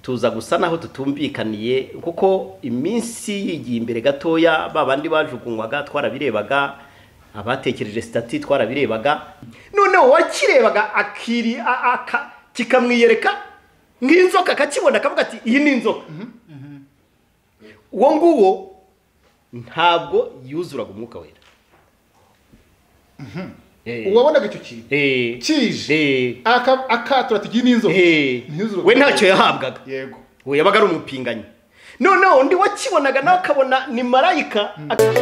tuza gusa naho tutumvikaniye kuko iminsi yigiye imbere gatoya babandi bajugunywaga twarabirebaga abatekereje stati twarabirebaga noneho wakirebaga akiri kikamwiyereka nk'inzoka akakibona akavuga ati iyi ni inzoka uwo nguwo ntabwo yuzuraga umwuka wera uwabonaga icyo kintu kije akatura ati iyi ni inzoka we ntacyo yahabwaga yego we yabaga ari umupinganyi noneho undi wakibonaga nawe akabona ni marayika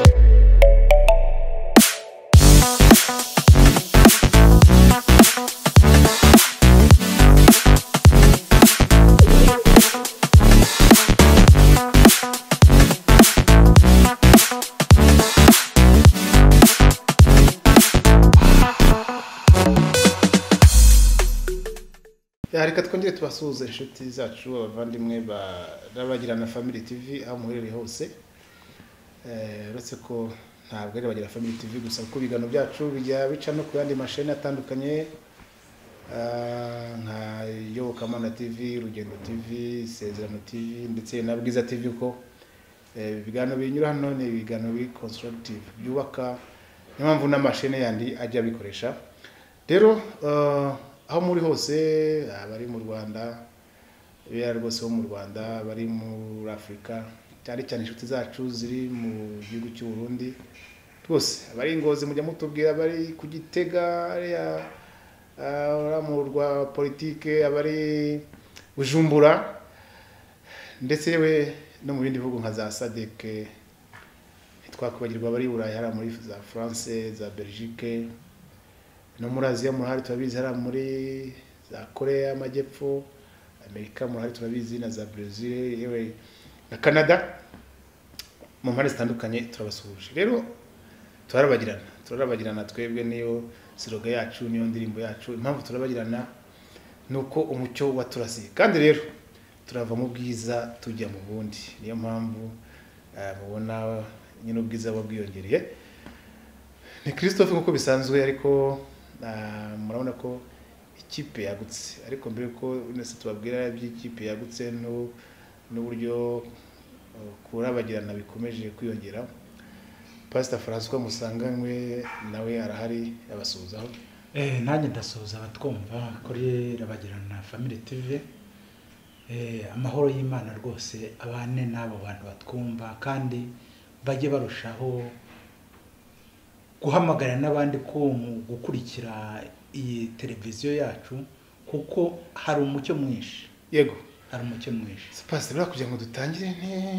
reka twongere tubasuhuze inshuti zacu abavandimwe barabagirana Family TV aho muherereye hose uretse ko ntabwo ari bagira Family TV gusa kuko bigano byacu bijya bica no ku yandi masheni atandukanye nka Yobokamana TV, Rugendo TV, Sezerano TV ndetse na Bwiza TV ko bigano binyura hano ni bigano bi constructive byubaka niyo mpamvu n'amasheni yandi ajya bikoresha rero aho muri hose abari mu Rwanda bera rwose bo mu Rwanda bari muri Afrika cyane cyane inshuti zacu ziri mu gihugu cy'u Burundi rwose abari Ngozi mujya mutubwira bari kugitega ya ramurwa politique abari Bujumbura ndetse we no mu bindi bihugu nka za SADC ntitwakwibagirwa bari Burayi hari muri za France za Belgique no muri Aziya muri turabizi hari muri za Korea y'Amajyepfo Amerika muri turabizi na za Brazil yewe na Canada mu mpande zitandukanye turabasuhuje rero turabagirana twebwe niyo siroga yacu niyo ndirimbo yacu impamvu turabagirana nuko umucyo waturasiye kandi rero turava mu bwiza tujya mu bundi niyo mpamvu mubona nyine ubwiza bwiyongereye ni Christophe nkuko bisanzwe ariko murabona ko ikipe yagutse ariko mbere ko nese tubabwira iby'ikipe yagutse n'uburyo kurabagirana bikomeje kwiyongera Pastor François Musanganywe nawe arahari yabasuhuzaho nanjye ndasuhuza abatwumva kuri Rabagirana Family TV amahoro y'Imana rwose abane n'abo bantu batwumva kandi bajye barushaho guhamagara n'abandi ko gukurikira iyi televiziyo yacu kuko hari umucyo mwinshi yego hari umucyo mwinshi Pastor barakugira ngo dutangire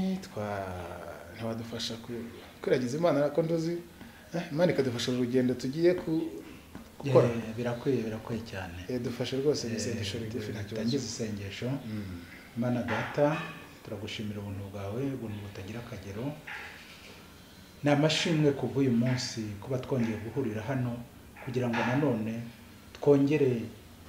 ntiwadufasha kwiragiza Imana ko ndozi Imana ikadufasha urugendo tugiye gukora birakwiye cyane dufashe rwose isengesho rigufi nta kibazo tangiza isengesho Imana data turagushimira ubuntu bwawe ubuntu butagira akagero namashimwe kuvuye munsi kuba twongeye guhurira hano kugira ngo nanone twongere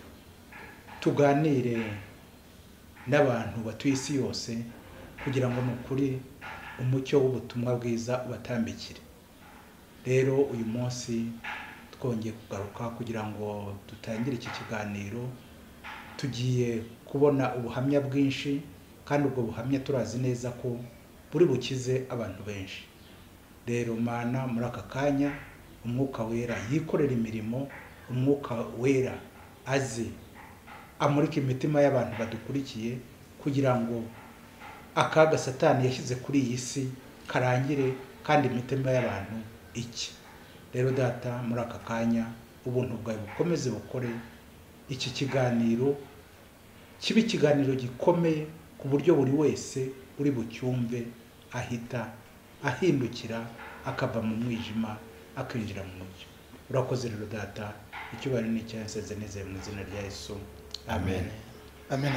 tuganire n'abantu batuye isi yose kugira ngo nukuri umucyo w'ubutumwa bwiza ubatambikire rero uyu munsi twongeye kugaruka kugira ngo dutangire iki kiganiro tugiye kubona ubuhamya bwinshi kandi ubwo buhamya turazi neza ko buri bukize abantu benshi rero Mana muri aka kanya umwuka wera yikorera imirimo umwuka wera aze amurika imitima y'abantu badukurikiye kugira ngo akaga Satani yashyize kuri iyi si karangire kandi imitima y'abantu iki rero data muri aka kanya ubuntu bwawe bukomeze bukore iki kiganiro kibe ikiganiro gikomeye ku buryo buri wese uri bucyumve ahita ahindukira akava mu mwijima akinjira mu mucyo urakoze rero data icyubahiro ni cyanseze neze mu izina rya Yesu amen amen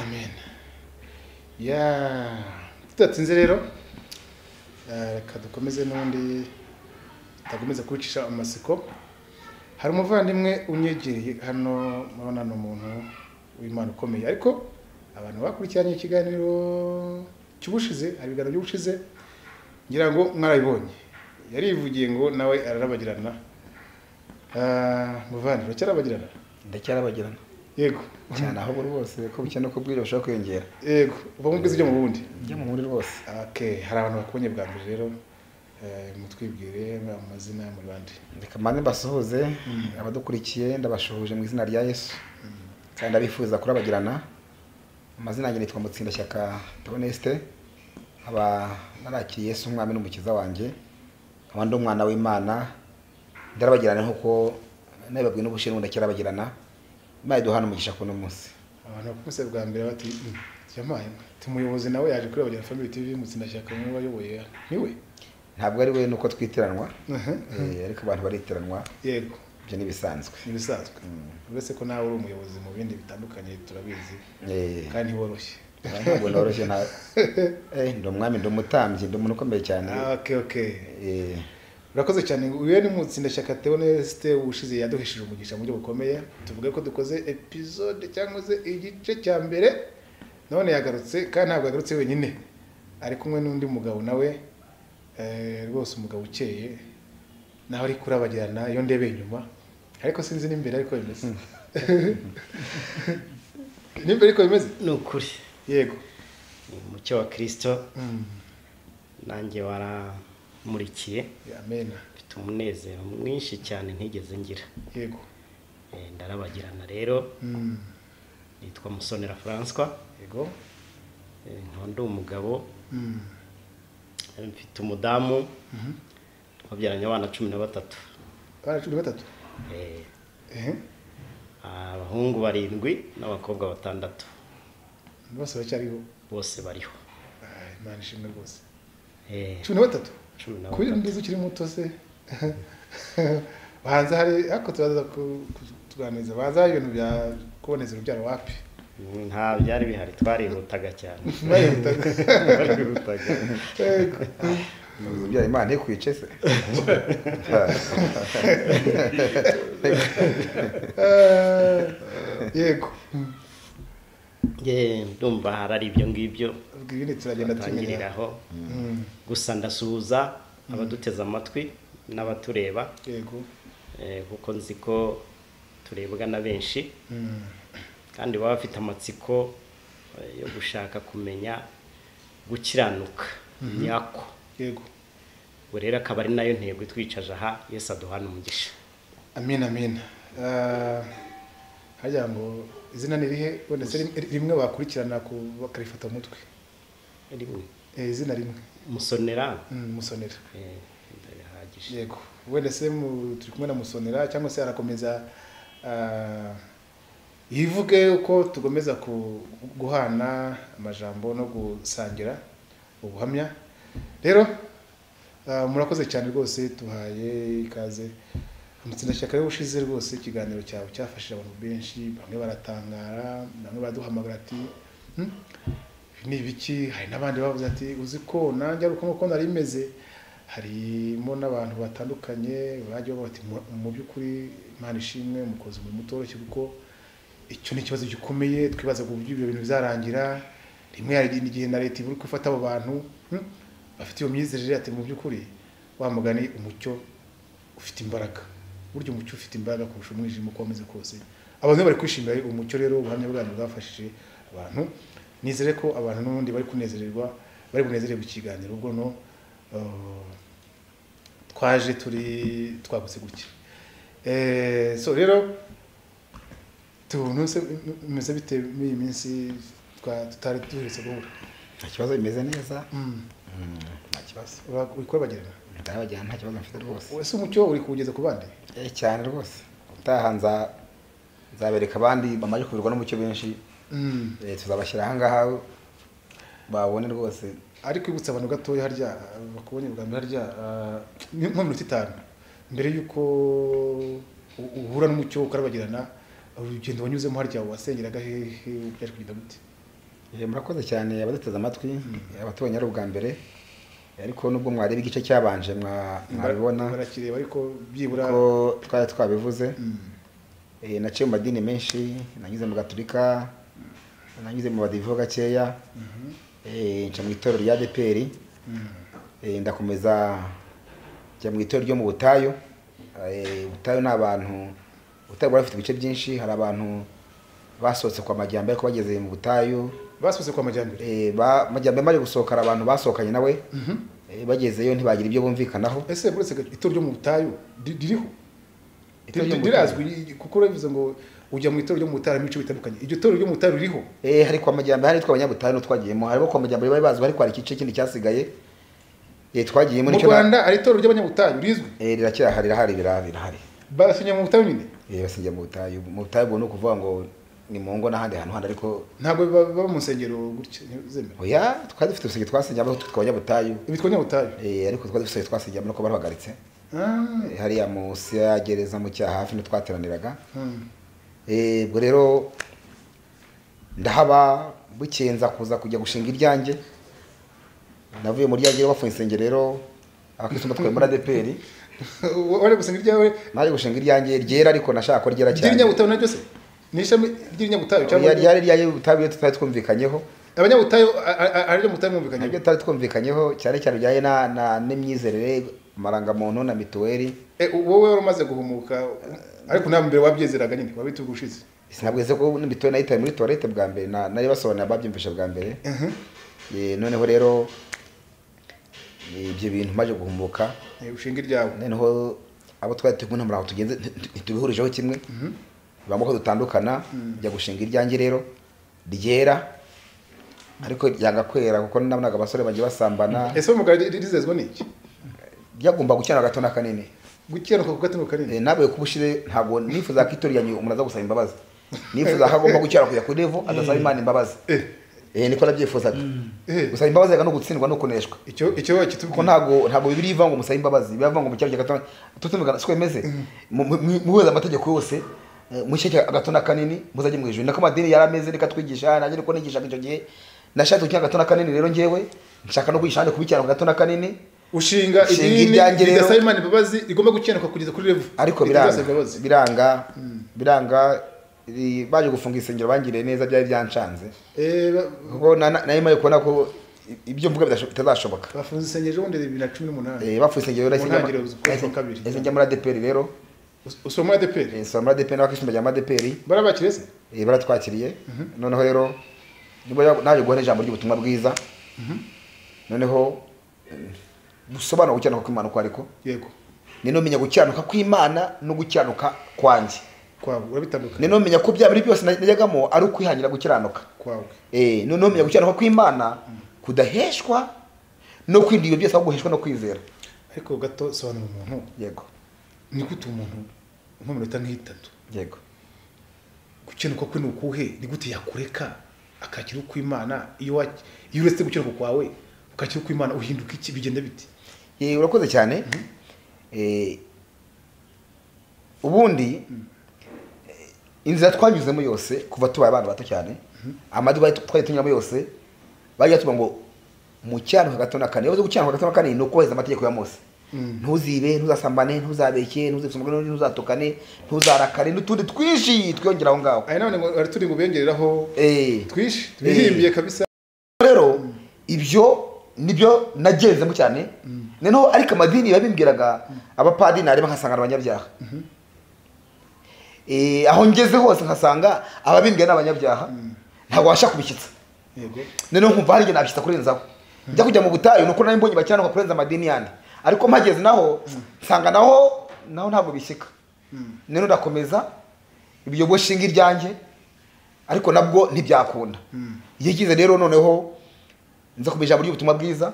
tudatinze rero reka dukomeze n'undi tagomeza kubicisha amasiko hari umuvandimwe unyegereye hano mabona n'umuntu w'Imana ukomeye ariko abantu bakurikiranye ikiganiro cy'ubushize hari ibiganiro by'ubushize ngira ngo mwarabibonye yarivugiye ngo nawe ararabagirana muvandimwe cyarabagirana ndacyarabagirana yego cyane ahubwo rwose ko bukene ko bwira bashaka kwiyongera. yego uva mu bwiza ujya mu bundi Njya mu muri rwose. okay hari abantu bakubonye bwa mbere rero mutwibwire amazina muri bandi Reka mane basuhuze abadukurikiye ndabashuhuje mu izina rya Yesu. Kandi ndabifuza kurabagirana. Amazina yanjye nitwa Mutsindashyaka Theoneste. Aba narakiriye Yesu umwami n'umukiza wanjye. Abandi umwana w'Imana. Ndarabagirana nkuko nababwiye n'ubushimwe ndakirabagirana. Imana duhana umugisha kuno munsi. abantu bakuse bwa mbere bati yamaye tumuyobozi nawe yaje kurabagirana Family TV Mutsindashyaka mwe wayoboye niwe Ntabwo ari we nuko twitiranwa. Ariko abantu baritiranwa. yego Ibyo nibisanzwe. nibisanzwe uretse ko nawe uri umuyobozi mu bindi bitandukanye turabizi kandi woroshye Ntabwo noroshye nta ndo umwami ndo umutambyi ndo umuntu ukomeye cyane. okay urakoze cyane uyu ni Mutsindashyaka Theoneste ushize yaduhishije umugisha mu buryo bukomeye tuvuge ko dukoze episode cyangwa se igice cya mbere none yagarutse kandi ntabwo yagarutse wenyine ari kumwe n'undi mugabo nawe rwose umugabo ukeye naho ari kurabagirana iyo ndebe inyuma ariko sinzi n'imbere ariko bimeze n'imbere ariko bimeze ni ukuri yego ni umucyo wa Kristo nanjye waramurikiye amen mfite umunezero mwinshi cyane ntigeze ngira yego ndarabagirana rero nitwa Musonera François yego nkaba ndi umugabo mfite umudamu twabyaranye abana 13 abana 13 abahungu 7 n'abakobwa 6 bose bacyariho bose bariho Imana ishimwe rwose 13 kuri ndizo ukiri muto se banza hari ako turaza kuganiriza banza hari ibintu bya kuboneza urubyaro wapi nta byari bihari twarihutaga cyane barihutaga Ubyara Imana ntikwice se. yego ndumva harari ibyo ngibyo ibindi turagenda tangiriraho gusa ndasuhuza abaduteze amatwi n'abatureba yego kuko nzi ko turebwa na benshi kandi baba bafite amatsiko yo gushaka kumenya gukiranuka nyako yego rero akaba ari nayo ntego itwicaje aha Yesu aduhana umugisha amen amen hajya ngo izina ni rihe wenda se rimwe bakurikirana ku bakarifata umutwe rimwe izina rimwe Musonera Musonera ndahagije yego wenda se turi kumwe na Musonera cyangwa se arakomeza yivuge uko tugomeza guhana amajambo no gusangira ubuhamya rero murakoze cyane rwose tuhaye ikaze Mutsindashyaka rero ushize rwose ikiganiro cyawe cyafashije abantu benshi bamwe baratangara bamwe baduhamagara ati ni biki hari n'abandi bavuze ati uzi ko nanjye ari uko nari meze harimo n'abantu batandukanye bagiye bavuga ati mu by'ukuri Imana ishimwe mukoze umurimo utoroshye kuko icyo ni ikibazo gikomeye twibaza ku buryo ibyo bintu bizarangira rimwe hari igihe na leta iburi gufata abo bantu bafite iyo myizerere ati mu by'ukuri wa mugani umucyo ufite imbaraga buryo umucyo ufite imbaraga kurusha umwijima uko wameze kose abantu bari kwishimira umucyo rero ubuhamya bwanyu bwafashije abantu nizere ko abantu n'ubundi bari kunezererwa bari bunezererwa ikiganiro ubwo no twaje twagutse gutya so rero tunuse meze bite muri iyi minsi tutari duheretse guhura Nta kibazo bimeze neza. Nta kibazo. uri kubagirana Ndabagirana nta kibazo mfite rwose. wese umucyo uri kuwugeza ku bandi Cyane rwose. Utaha nzabereka abandi bamaze kuvirwa n'umucyo benshi. Tuzabashyira aha ngaha babone rwose. ari kwibutsa abantu gatoya harya bakubonye bwa mbere harya nko minota 5 mbere yuko uhura n'umucyo ukarabagirana urugendo wanyuzemo harya wasengeraga hehe byaje kugenda gute Murakoze cyane abaduteze amatwi abatubonye ari ubwa mbere ariko nubwo mwareba igice cyabanje mwabibona barakireba ariko byibura ko twari twabivuze naciye mu madini menshi nanyuze mu Gatolika nanyuze mu badivo gakeya nca mu itorero rya ADPR ndakomeza njya mu itorero ryo mu butayu ubutayu ni abantu ubutayu bafite ibice byinshi hari abantu basohotse kwa Majyambere ko bageze mu butayu basohotse kwa Majyambere Majyambere maze gusohokara abantu basohokanye nawe bagezeyo ntibagira ibyo bumvikanaho. Ese buretse itoro ryo mu butayu ririho dirazwi kuko urabivuze ngo ujya mu itoro ryo mu butayu imico bitandukanye iryo toro ryo mu butayu ririho hari kwa Majyambere hari tw'abanyabutayu no twagiyemo harimo kwa Majyambere bari bazwi ariko hari igice kindi cyasigaye twagiyemo mu Rwanda ari itoro ry'abanyabutayu rizwi riracyahari birahari basinya mu butayu nyine basinya mu butayu bwo no kuvuga ngo ni mu ngo n'ahandi hantu handi ariko ntabwo baba mu nsengero gutya zemera oya twari dufite usenge twasinyamo tw'abanyabutayu ibitwanyabutayu ariko twari dufite twasinyamo no ko barahagaritse hariya munsi ya gereza mu cyaha hafi n'utwateraniraga ubwo rero ndahaba bukenza kuza kujya gushinga iryanjye navuye muri ryanjye bafunze insengero rero abakristo batwaye muri ADPR wari gushinga iryawe naje gushinga iryanjye ryera ariko nashaka ko ryera cyane ry'inyabutayu naryo se nishami ry'inyabutayu cyangwa ryari ry'abutayu tutari twumvikanyeho abanyabutayu ari ryo mutayu mwumvikanyeho nabyo tutari twumvikanyeho cyane cyane bijyanye na n'imyizerere marangamuntu na mituweli wowe wari umaze guhumuka ariko nta mbere wabyezeraga nyine wabitugushize sinabweze ko n'imituweli nayitaye muri toilette bwa mbere nari basobanura babyumvisha bwa mbere noneho rero ibyo bintu maje guhumuka ushinga iryawe noneho abo twari turi kumwe aho tugenze ntitubihurijeho kimwe bamwe ko dutandukana njya gushinga iryanjye rero ryera ariko yanga kwera kuko nabonaga abasore bagiye basambana ese umugabo rizezwa n'iki byagomba gukena gato na kanini gukena ko gato na kanini nawe kubushire ntabwo nifuza ko itori yanyu umuntu aza gusaba imbabazi nifuza ko agomba gukera kujya ku level adasaba Imana imbabazi niko nabyifuzaga gusaba imbabazi no gutsindwa no kuneshwa icyo ko ntabwo bibiri iva ngo musabe imbabazi biva ngo mu cyaro gato tutumvikana siko bimeze muweza amategeko yose mushyeke gato na kanini muzajye mu ijuru nako amadini yarameze reka twigisha nanjye niko nigishaga icyo gihe nashatse gukina gato na kanini rero njyewe nshaka no kwishyana kubikira gato na kanini ushinga idini idasaba Imana imbabazi igomba gukenuka kugeza kuri level ariko biranga baje gufunga isengero bangiriye neza byari byancanze kuko nayo maye kubona ko ibyo mvuga bitazashoboka bafunze isengero ubundi 2018 bafunze isengero rero njya muri ADPR rero usoma muri ADPR usoma muri ADPR n'abakristo bajya muri ADPR barabakiriye se baratwakiriye noneho rero nibo naje guhana ijambo ry'ubutumwa bwiza noneho gusobanura gucyanuka kw'Imana uko ariko yego nino menya gucyanuka kw'Imana no gucyanuka kwanjye kwawe urabitandukanye nino menya ko bya biri byose najyagamo ari ukwihangira gukiranuka kwawe nino menya gucyanuka kw'Imana kudaheshwa no kwindiye byose ahubwo guheshwa no kwizera ariko gato sobanura umuntu yego ni gute umuntu nko minota nk'itatu yego gucyanuka kwe nukuhe ni gute yakureka akakira kw'Imana iyo uretse gucyanuka kwawe ukakira kw'Imana uhinduka iki bigenda biti urakoze cyane ubundi inzira twanyuzemo yose kuva tubaye abana bato cyane amaduba twari tunyuramo yose bajya tuba ngo mu cyanuka gato na kane yavuze gucyanuka gato na kane ni ukubahiriza amategeko ya Mose ntuzibe ntuzasambane ntuzabeke ntuzifumagane ntuzatukane ntuzarakare n'utundi twishi twiyongera aho ngaho ari none ngo ari turi ngo bengereraho twishi twihimbiye kabisa rero ibyo nibyo nagenzemo cyane noneho ariko amadini yabimbwiraga abapadiri nareba nkasanga abanyabyaha aho ngeze hose nkasanga ababimbwira n'abanyabyaha ntabwo washaka kubishyitsa yego noneho nkumva hari igihe nabishyitsa kurenzaho njya kujya mu butayu nuko nari mbonye bacyanuka kurenza amadini yandi ariko mpageze naho nsanga naho ntabwo bishyika noneho ndakomeza ibyo bwo shinga iryanjye ariko nabwo ntibyakunda iyo gize rero noneho nza kumenya ijambo ry'ubutumwa bwiza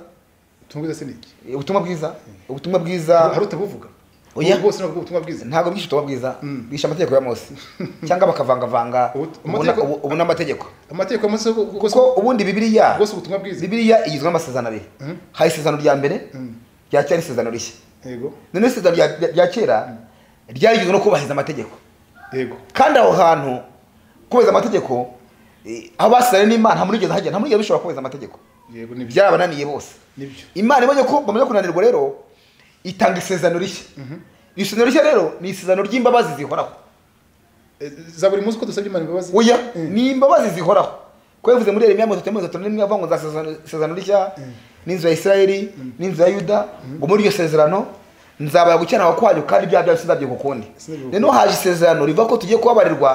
ubutumwa bwiza hari utabuvuga oya bose nabwo ubutumwa bwiza ntabwo bwishe ubutumwa bwiza bisha amategeko ya Mose cyangwa bakavangavanga ubu n'amategeko amategeko ya Mose kuko ubundi Bibiliya bose ubutumwa bwiza Bibiliya igizwe n'amasezerano abiri hari isezerano rya mbere rya kera isezerano rishya yego none isezerano rya kera ryarigizwe no kubahiriza amategeko yego kandi aho hantu kubahiriza amategeko abasare n'Imana nta murigeze hajya nta murigeze bishobora kubahiriza amategeko yego nibyo byarabananiye bose nibyo Imana ibonye ko bamaze kunanirwa rero itanga isezerano rishya isezerano rishya rero ni isezerano ry'imbabazi zihoraho za buri munsi ko dusabye Imana imbabazi oya ni imbabazi zihoraho ko yavuze muri Yeremiya 31:31 avuga ngo za isezerano rishya n'inzu ya Isirayeli n'inzu ya Yuda ngo muri iryo sezerano nzabaya gukiranuka kwanyu kandi bya byose ndabyo kukundi rero haje isezerano riva ko tugiye kubabarirwa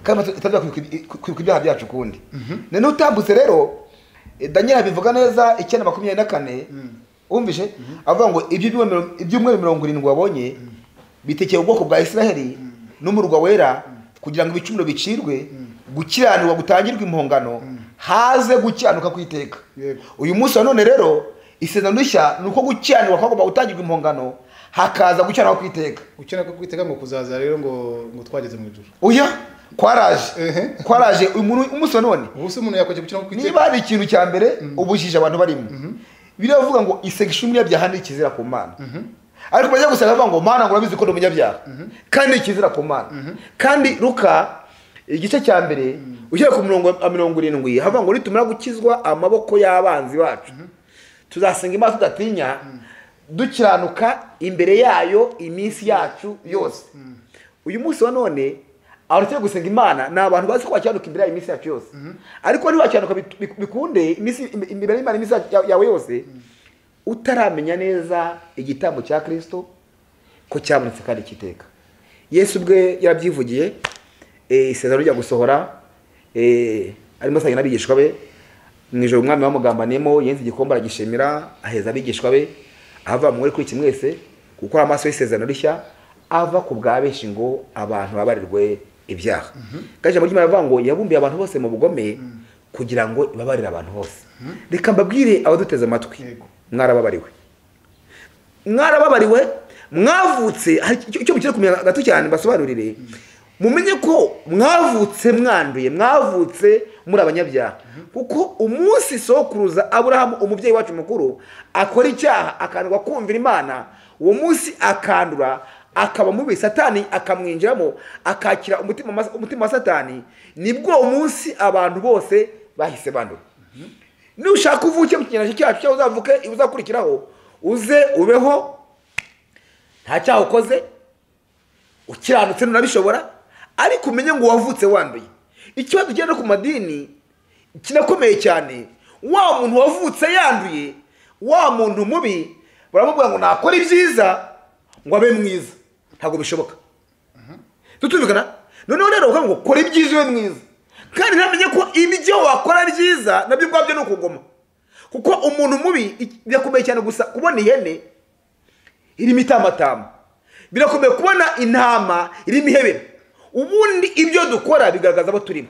kandi itaza kwibuka ibyaha byacu kundi none utambutse rero Daniel abivuga neza 9:24 umvishe avuga ngo ibyumwe 70 wabonye bitekeye ubwoko bwa Israeli n'umurwa wera kugira ngo ibicumuro bicirwe gukiranirwa gutangirwa impongano haze gucyanuka kwiteka uyu munsi none rero isezerano rishya nuko gucyanirwa kwagomba gutangirwa impongano hakaza gucyanuka kwiteka ngo kuzaza rero ngo twageze mu ijuru oya kwaraje umunsi none umuntu yakoje gucyanuka kwiteka niba ari ikintu cya mbere ubujije abantu barimo biravuga ngo isection y'umunyabyaha ni ikizira ku Mana ariko bajya gusanga bavuga ngo Mana ngo urabizi ko umunyabyaha kandi ikizira ku Mana kandi Luka igice cya mbere ushyira ku 70 havuga ngo nitumara gukizwa amaboko y'abanzi bacu tuzasenga Imana tudatinya dukiranuka imbere yayo iminsi yacu yose uyu munsi wa none aho gusenga Imana ni abantu bazi ko bakiranuka imbere yayo iminsi yacu yose ariko niba bakiranuka bikunde imbere y'Imana iminsi yawe yose utaramenya neza igitambo cya Kristo ko cyabonetse kandi kiteka Yesu ubwe yarabyivugiye isezerano rya gusohora arimo asanga n'abigishwa be mwijoro umwami bamugambaniyemo yenze igikombe aragishimira aheza abigishwa be ava muri kuri kimwe wese kuko amaso y'isezerano rishya ava ku bwa benshi ngo abantu babarirwe ibyaha gaje mu ry'Imana bavuga ngo yabumbiye abantu bose mu bugome kugira ngo ibabarire abantu bose reka mbabwire abaduteze amatwi mwarababaririwe mwavutse icyo mukire kumenya gato cyane basobanurire mumenye ko mwavutse mwanduye mwavutse muri abanyabyaha kuko umunsi sokuruza Aburahamu umubyeyi wacu mukuru akora icyaha akandwa kumvira Imana uwo munsi akandura akaba mubi Satani akamwinjiramo akakira umutima wa Satani nibwo umunsi abantu bose bahise bandura nushaka uvuke mu kinyarwanda cyacu cyo uzavuke uzakurikiraho uze ubeho nta cyaha ukoze ukiranutse nunabishobora ariko umenye ngo wavutse wanduye ikibazo genda ku madini kinakomeye cyane wa muntu wavutse yanduye wa muntu mubi baramubwira ngo nakora ibyiza ngo abe mwiza ntabwo bishoboka tutumvikana noneho rero uvuga ngo kora ibyiza ube mwiza kandi namenye ko ibyo wakora byiza nabyo bwabyo no kugoma kuko umuntu mubi birakomeye cyane gusa kubona ihene irimo itamatama birakomeye kubona intama irimo ihebera ubundi ibyo dukora bigaragaza abo turimo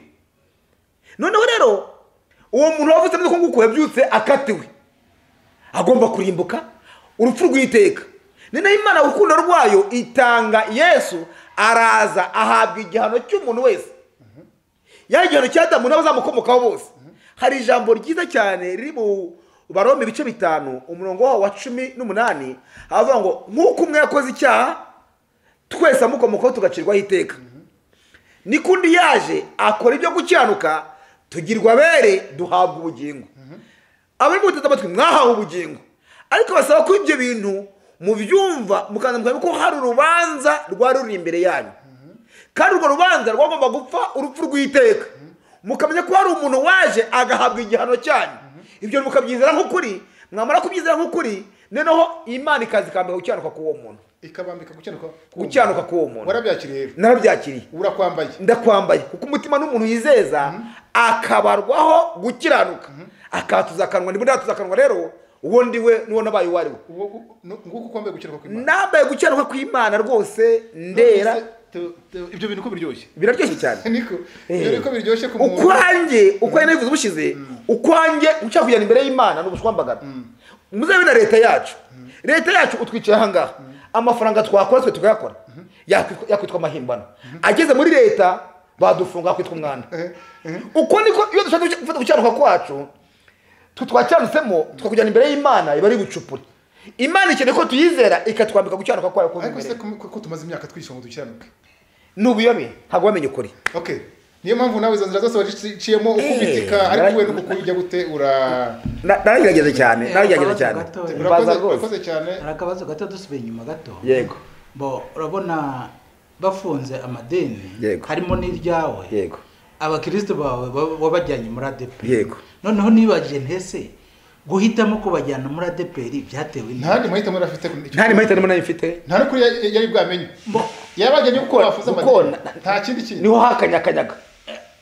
noneho rero uwo muntu wavutse neza ko nguko yabyutse akatiwe agomba kurimbuka urupfu rw'iteka naho Imana urukundo rwayo itanga Yesu araza ahabwa igihano cy'umuntu wese ya igihano cya Adamu n'abazamukomokaho bose hari ijambo ryiza cyane riri mu Barome ibice 5 umurongo wa 18 avuga ngo nk'uko umwe yakoze icyaha twese amukomokaho tugacirwaho iteka nikundi yaje akora ibyo gucyanuka tugirwa abere duhabwa ubugingo abari mu guteza amatwi mwahawe ubugingo ariko basaba ko ibyo bintu mubyumva mukanamubwira ko hari urubanza rwari ruri imbere yanyu kandi urwo rubanza rwagomba gupfa urupfu rw'iteka mukamenya ko hari umuntu waje agahabwa igihano cyanyu ibyo mukabyizera nk'ukuri mwamara kubyizera nk'ukuri noneho Imana ikazikambika gucyanuka k'uwo muntu ikabambika gucyanuka k'uwo muntu warabyakiriye narabyakiriye urakwambaye ndakwambaye kuko umutima n'umuntu yizeza akabarwaho gukiranuka akatuzakanwa niba ndatuzakanwa rero uwo ndiwe nuwo nabaye wariwe nguko kwambaye gukiranuka kw'Imana nambaye gukiranuka kw'Imana rwose ndera ibyo bintu ko biryoshye biraryoshye cyane niko ko biryoshye ku muntu ukwanjye nabivuze ubushize ukwanjye ushaka kujyana imbere y'Imana n'ubushwambagara muzabe na leta yacu utwicaye aha ngaha amafaranga twakora twe tugayakora yakwitwa amahimbano ageze muri leta badufunga kwitwa umwanda uko niko iyo dushaka gufata gucyanuka kwacu twacyanutsemo tukakujyana imbere y'Imana iba ari bucupure Imana ikeneye ko tuyizera ikatwambika gucyanuka kwayo ko ariko se ko tumaze imyaka twishyura ngo ducyanuke nubuyobe ntabwo wamenye ukuri okay niyo mpamvu nawe izo nzira zose waciyemo ukubitika ariko we nuko kujya gute naragerageza cyane urakoze cyane arakabazo gato dusubiye inyuma gato yego urabona bafunze amadeni harimo n'iryawe yego abakristo bawe wabajyanye muri ADP yego noneho nibagije ntese guhitamo ko bajyana muri ADPR byatewe ntandi mahitamo rafite ntandi mahitamo nayifite nta no kuri yari bwamenye yabajyanye uko bafuza amadeni nta kindi kintu niho hakanyakanyaga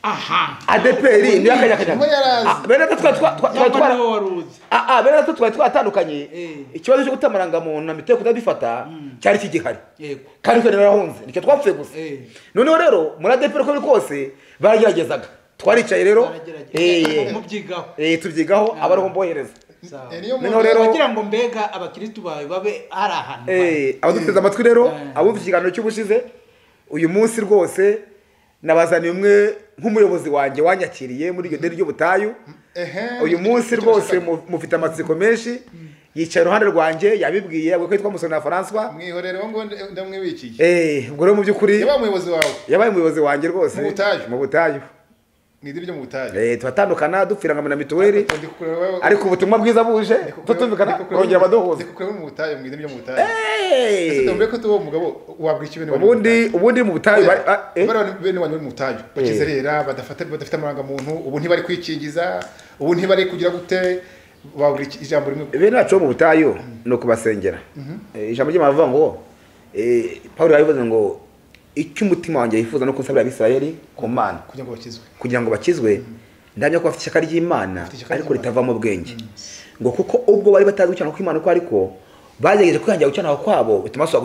aha ADPR niyo akajya Niho yarazi. bene twari waruzi bene twari twatandukanye Eh. ikibazo cyo gutamaranga muntu na miteko kudabifata cyari kigihari yego kandi twe narahunze nicyo twapfuye gusa noneho rero muri ADPR ko bikose barageragezaga twaricaye rero mubyigaho tubyigaho abariho mbohereza niyo noneho rero bagira ngo mbega abakristo bawe babe ari ahantu abaduteze amatwi rero abumva ikiganiro cy'ubushize uyu munsi rwose nabazaniye umwe nk'umuyobozi wanjye wanyakiriye muri iryo deni ry'ubutayu uyu munsi rwose mufite amatsiko menshi yicaye iruhande rwanjye yabibwiye ko yitwa Musoni na François mwihorere ngo ndamwibikiye ubwo rero mu by'ukuri yabaye umuyobozi wawe yabaye umuyobozi wanjye rwose mu butayu n'idiri ryo mu butayu turatandukana dupfira nka mituweli ariko ubutumwa bwiza buje tutumvikana kongera abaduhuza kuko mu butayu mu idiri ryo mu butayu ese tumbe ko tuwo mugabo wabwira ibintu ubundi mu butayu bene wanyu mu butayu bakizerera badafite amanga muntu ubu ntibari kwikingiza ubu ntibari kugira gute wabwira ijambo rimwe bene bacu mu butayu no kubasengera ijambo ry'amavuga ngo Paulo yabivuze ngo icyo umutima wanjye yifuza no kusabira Abisirayeli ku Mana kugira ngo bakizwe ndamya ko bafite ishyaka ry'Imana ariko ritava mu bwenge ngo kuko ubwo bari batazi gucana kw'Imana uko ariko bagerageje kwihangira gucana kwabo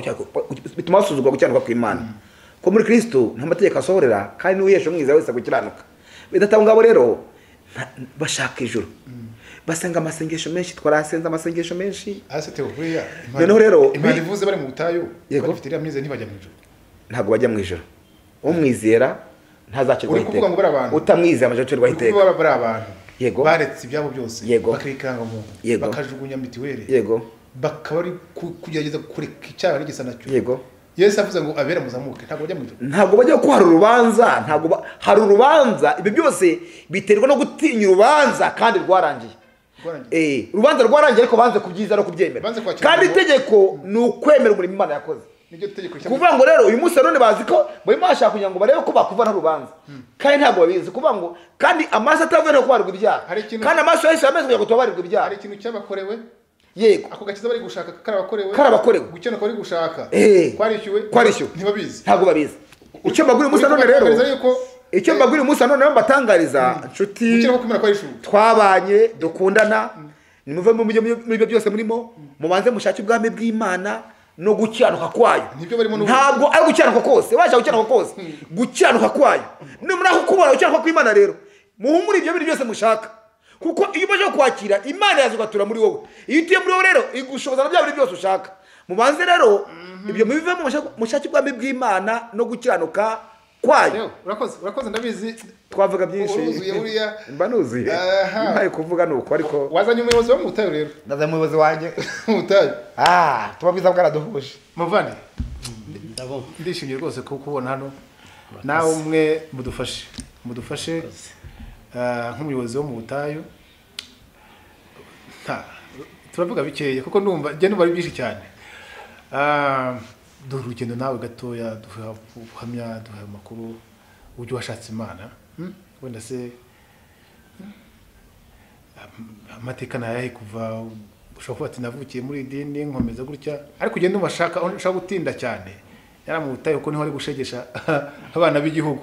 bituma basuzugura gucana kw'Imana ko muri Kristo nta mategeko asohorera kandi n'uwihesha umwiza wese gukiranuka bidatanga ngabo rero bashaka ijuru basenga amasengesho menshi twarasenza amasengesho menshi ase teoriya noneho rero Imana ivuze bari mu butayu bafite iriya myize ntibajya mu ijuru ntago bajya mu ijoro umwizera ntazacirwa iteka utamwizera amazacirwa iteka kuko bari abantu yego baretse ibyabo byose bakikanga mu bakajugunya mitiweli yego bakaba ari kugerageza kureka icyaha n'igisa nacyo yego Yesu avuze ngo abera muzamuke ntago bajya mu ijuru ntago bajya ko hari urubanza ntago hari urubanza ibi byose biterwa no gutinya urubanza kandi rwarangiye urubanza rwarangiye ariko banze kubyiza no kubyemera kandi itegeko ni ukwemera umurimo Imana yakoze kuvuga ngo rero uyu munsi none bazi ko barimo bashaka kugira ngo barebe ko bakuva nta rubanza kandi ntabwo babizi kuvuga ngo kandi amaso atavuye no kubarirwa ibyaha kandi amaso yose yameze kugira ngo tubabarirwe ibyaha hari ikintu cyabakorewe yego ako gakiza bari gushaka karabakorewe gukena bari gushaka kwarishyuwe ntibabizi ntabwo babizi icyo mbagura umunsi none rero icyo mbagura umunsi none mbatangariza inshuti twabanye dukundana nimuve mu byo byose murimo mubanze mushake ubwami bw'Imana no gukiranuka kwayo ntabwo ari gukiranuka kose waje gukiranuka kose gukiranuka kwayo nimara kubona gukiranuka kw'Imana rero muhumure ibyo bintu byose mushaka kuko iyo umaze kwakira Imana yazugatura muri wowe iyo utuye muri wowe rero igushoboza na bya bintu byose ushaka mubanze rero ibyo mubive mushake ubwami bw'Imana no gukiranuka kwayo urakoze ndabizi twavuga byinshi mba nuzuye impaye kuvuga nuko ariko wazanye umuyobozi wo mu butayu rero ndazanye umuyobozi wanjye mu butayu tubabiza bwaraduhuje muvane ndishimye rwose kubona hano nawe umwe mudufashe nk'umuyobozi wo mu butayu turavuga bikeya kuko ndumva njye numva ari byinshi cyane duha urugendo nawe gatoya duha ubuhamya duha amakuru uburyo washatse Imana wenda se amateka nayahe kuva ushobora kuba ati navukiye muri idini nkomeza gutya ariko ugenda umashaka gutinda cyane yari mu butayu kuko niho ari gushegesha abana b'igihugu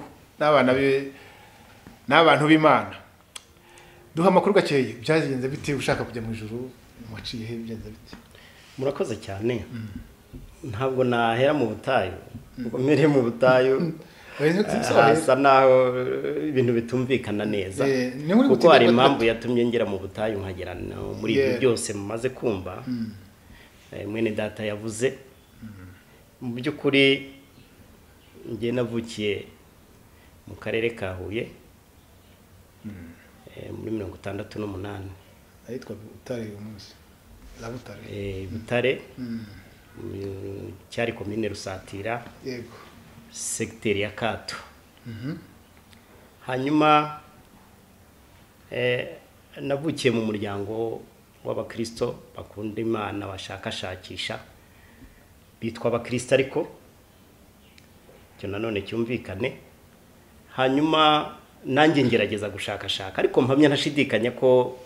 n'abantu b'Imana duha amakuru gakeye byagenze bite ushaka kujya mu ijuru waciye he byagenze bite murakoze cyane ntabwo nahera mu butayu ngo mere mu butayu hasa naho ibintu bitumvikana neza kuko hari impamvu yatumye ngera mu butayu nkagera muri ibyo byose mumaze kumva mwene data yavuze mu by'ukuri njye navukiye mu karere ka Huye muri 68 ahitwa Butare uyu munsi Butare cyari komine Rusatira yego segiteri ya Kato hanyuma navukiye mu muryango w'abakristo bakunda Imana bashakashakisha bitwa abakristo ariko cyo nanone cyumvikane hanyuma nanjye ngerageza gushakashaka ariko mpamya ntashidikanya ko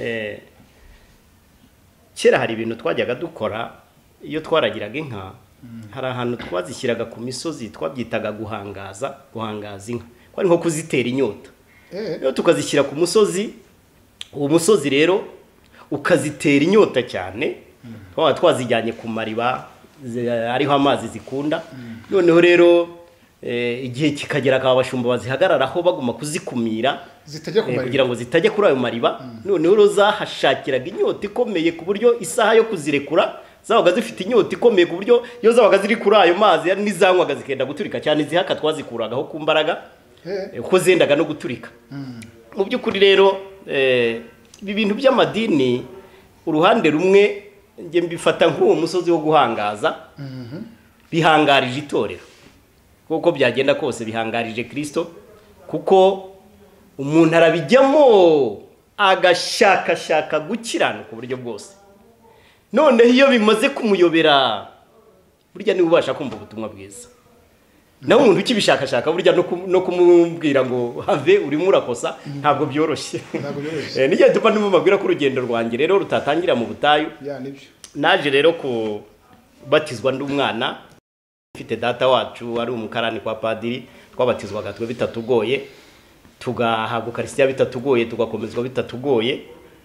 kera hari ibintu twajyaga dukora iyo twaragiraga inka hari ahantu twazishyiraga ku misozi twabyitaga guhangaza inka ko ari nko kuzitera inyota rero tukazishyira ku musozi uwo musozi rero ukazitera inyota cyane twaba twazijyanye ku mariba ariho amazi zikunda noneho rero igihe kikagera akaba abashumba bazihagararaho baguma kuzikumira kugira ngo zitajya kuri ayo mariba noneho rero zahashakiraga inyota ikomeye ku buryo isaha yo kuzirekura zabaga zifite inyota ikomeye ku buryo iyo zabaga ziri kuri ayo mazi n'izanywaga zikenda guturika cyane izihaka twazikuragaho ku mbaraga kuko zendaga no guturika mu by'ukuri rero ibi bintu by'amadini uruhande rumwe njye mbifata nk'uwo musozi wo guhangaza bihangarije itorero kuko byagenda kose bihangarije Kristo kuko umuntu arabijyamo agashakashaka gukiranuka ku buryo bwose noneho iyo bimaze kumuyobera burya niwe ubasha kumva ubutumwa bwiza naho umuntu ukibishakashaka burya no kumubwira ngo have urimo urakosa ntabwo byoroshye n'igihe tuba ndimubabwira ko urugendo rwanjye rero rutatangira mu butayu naje rero kubatizwa ndi umwana mfite data wacu ari umukarani kwa padiri twabatizwaga twe bitatugoye tugahabwa ukarisitiya bitatugoye tugakomezwa bitatugoye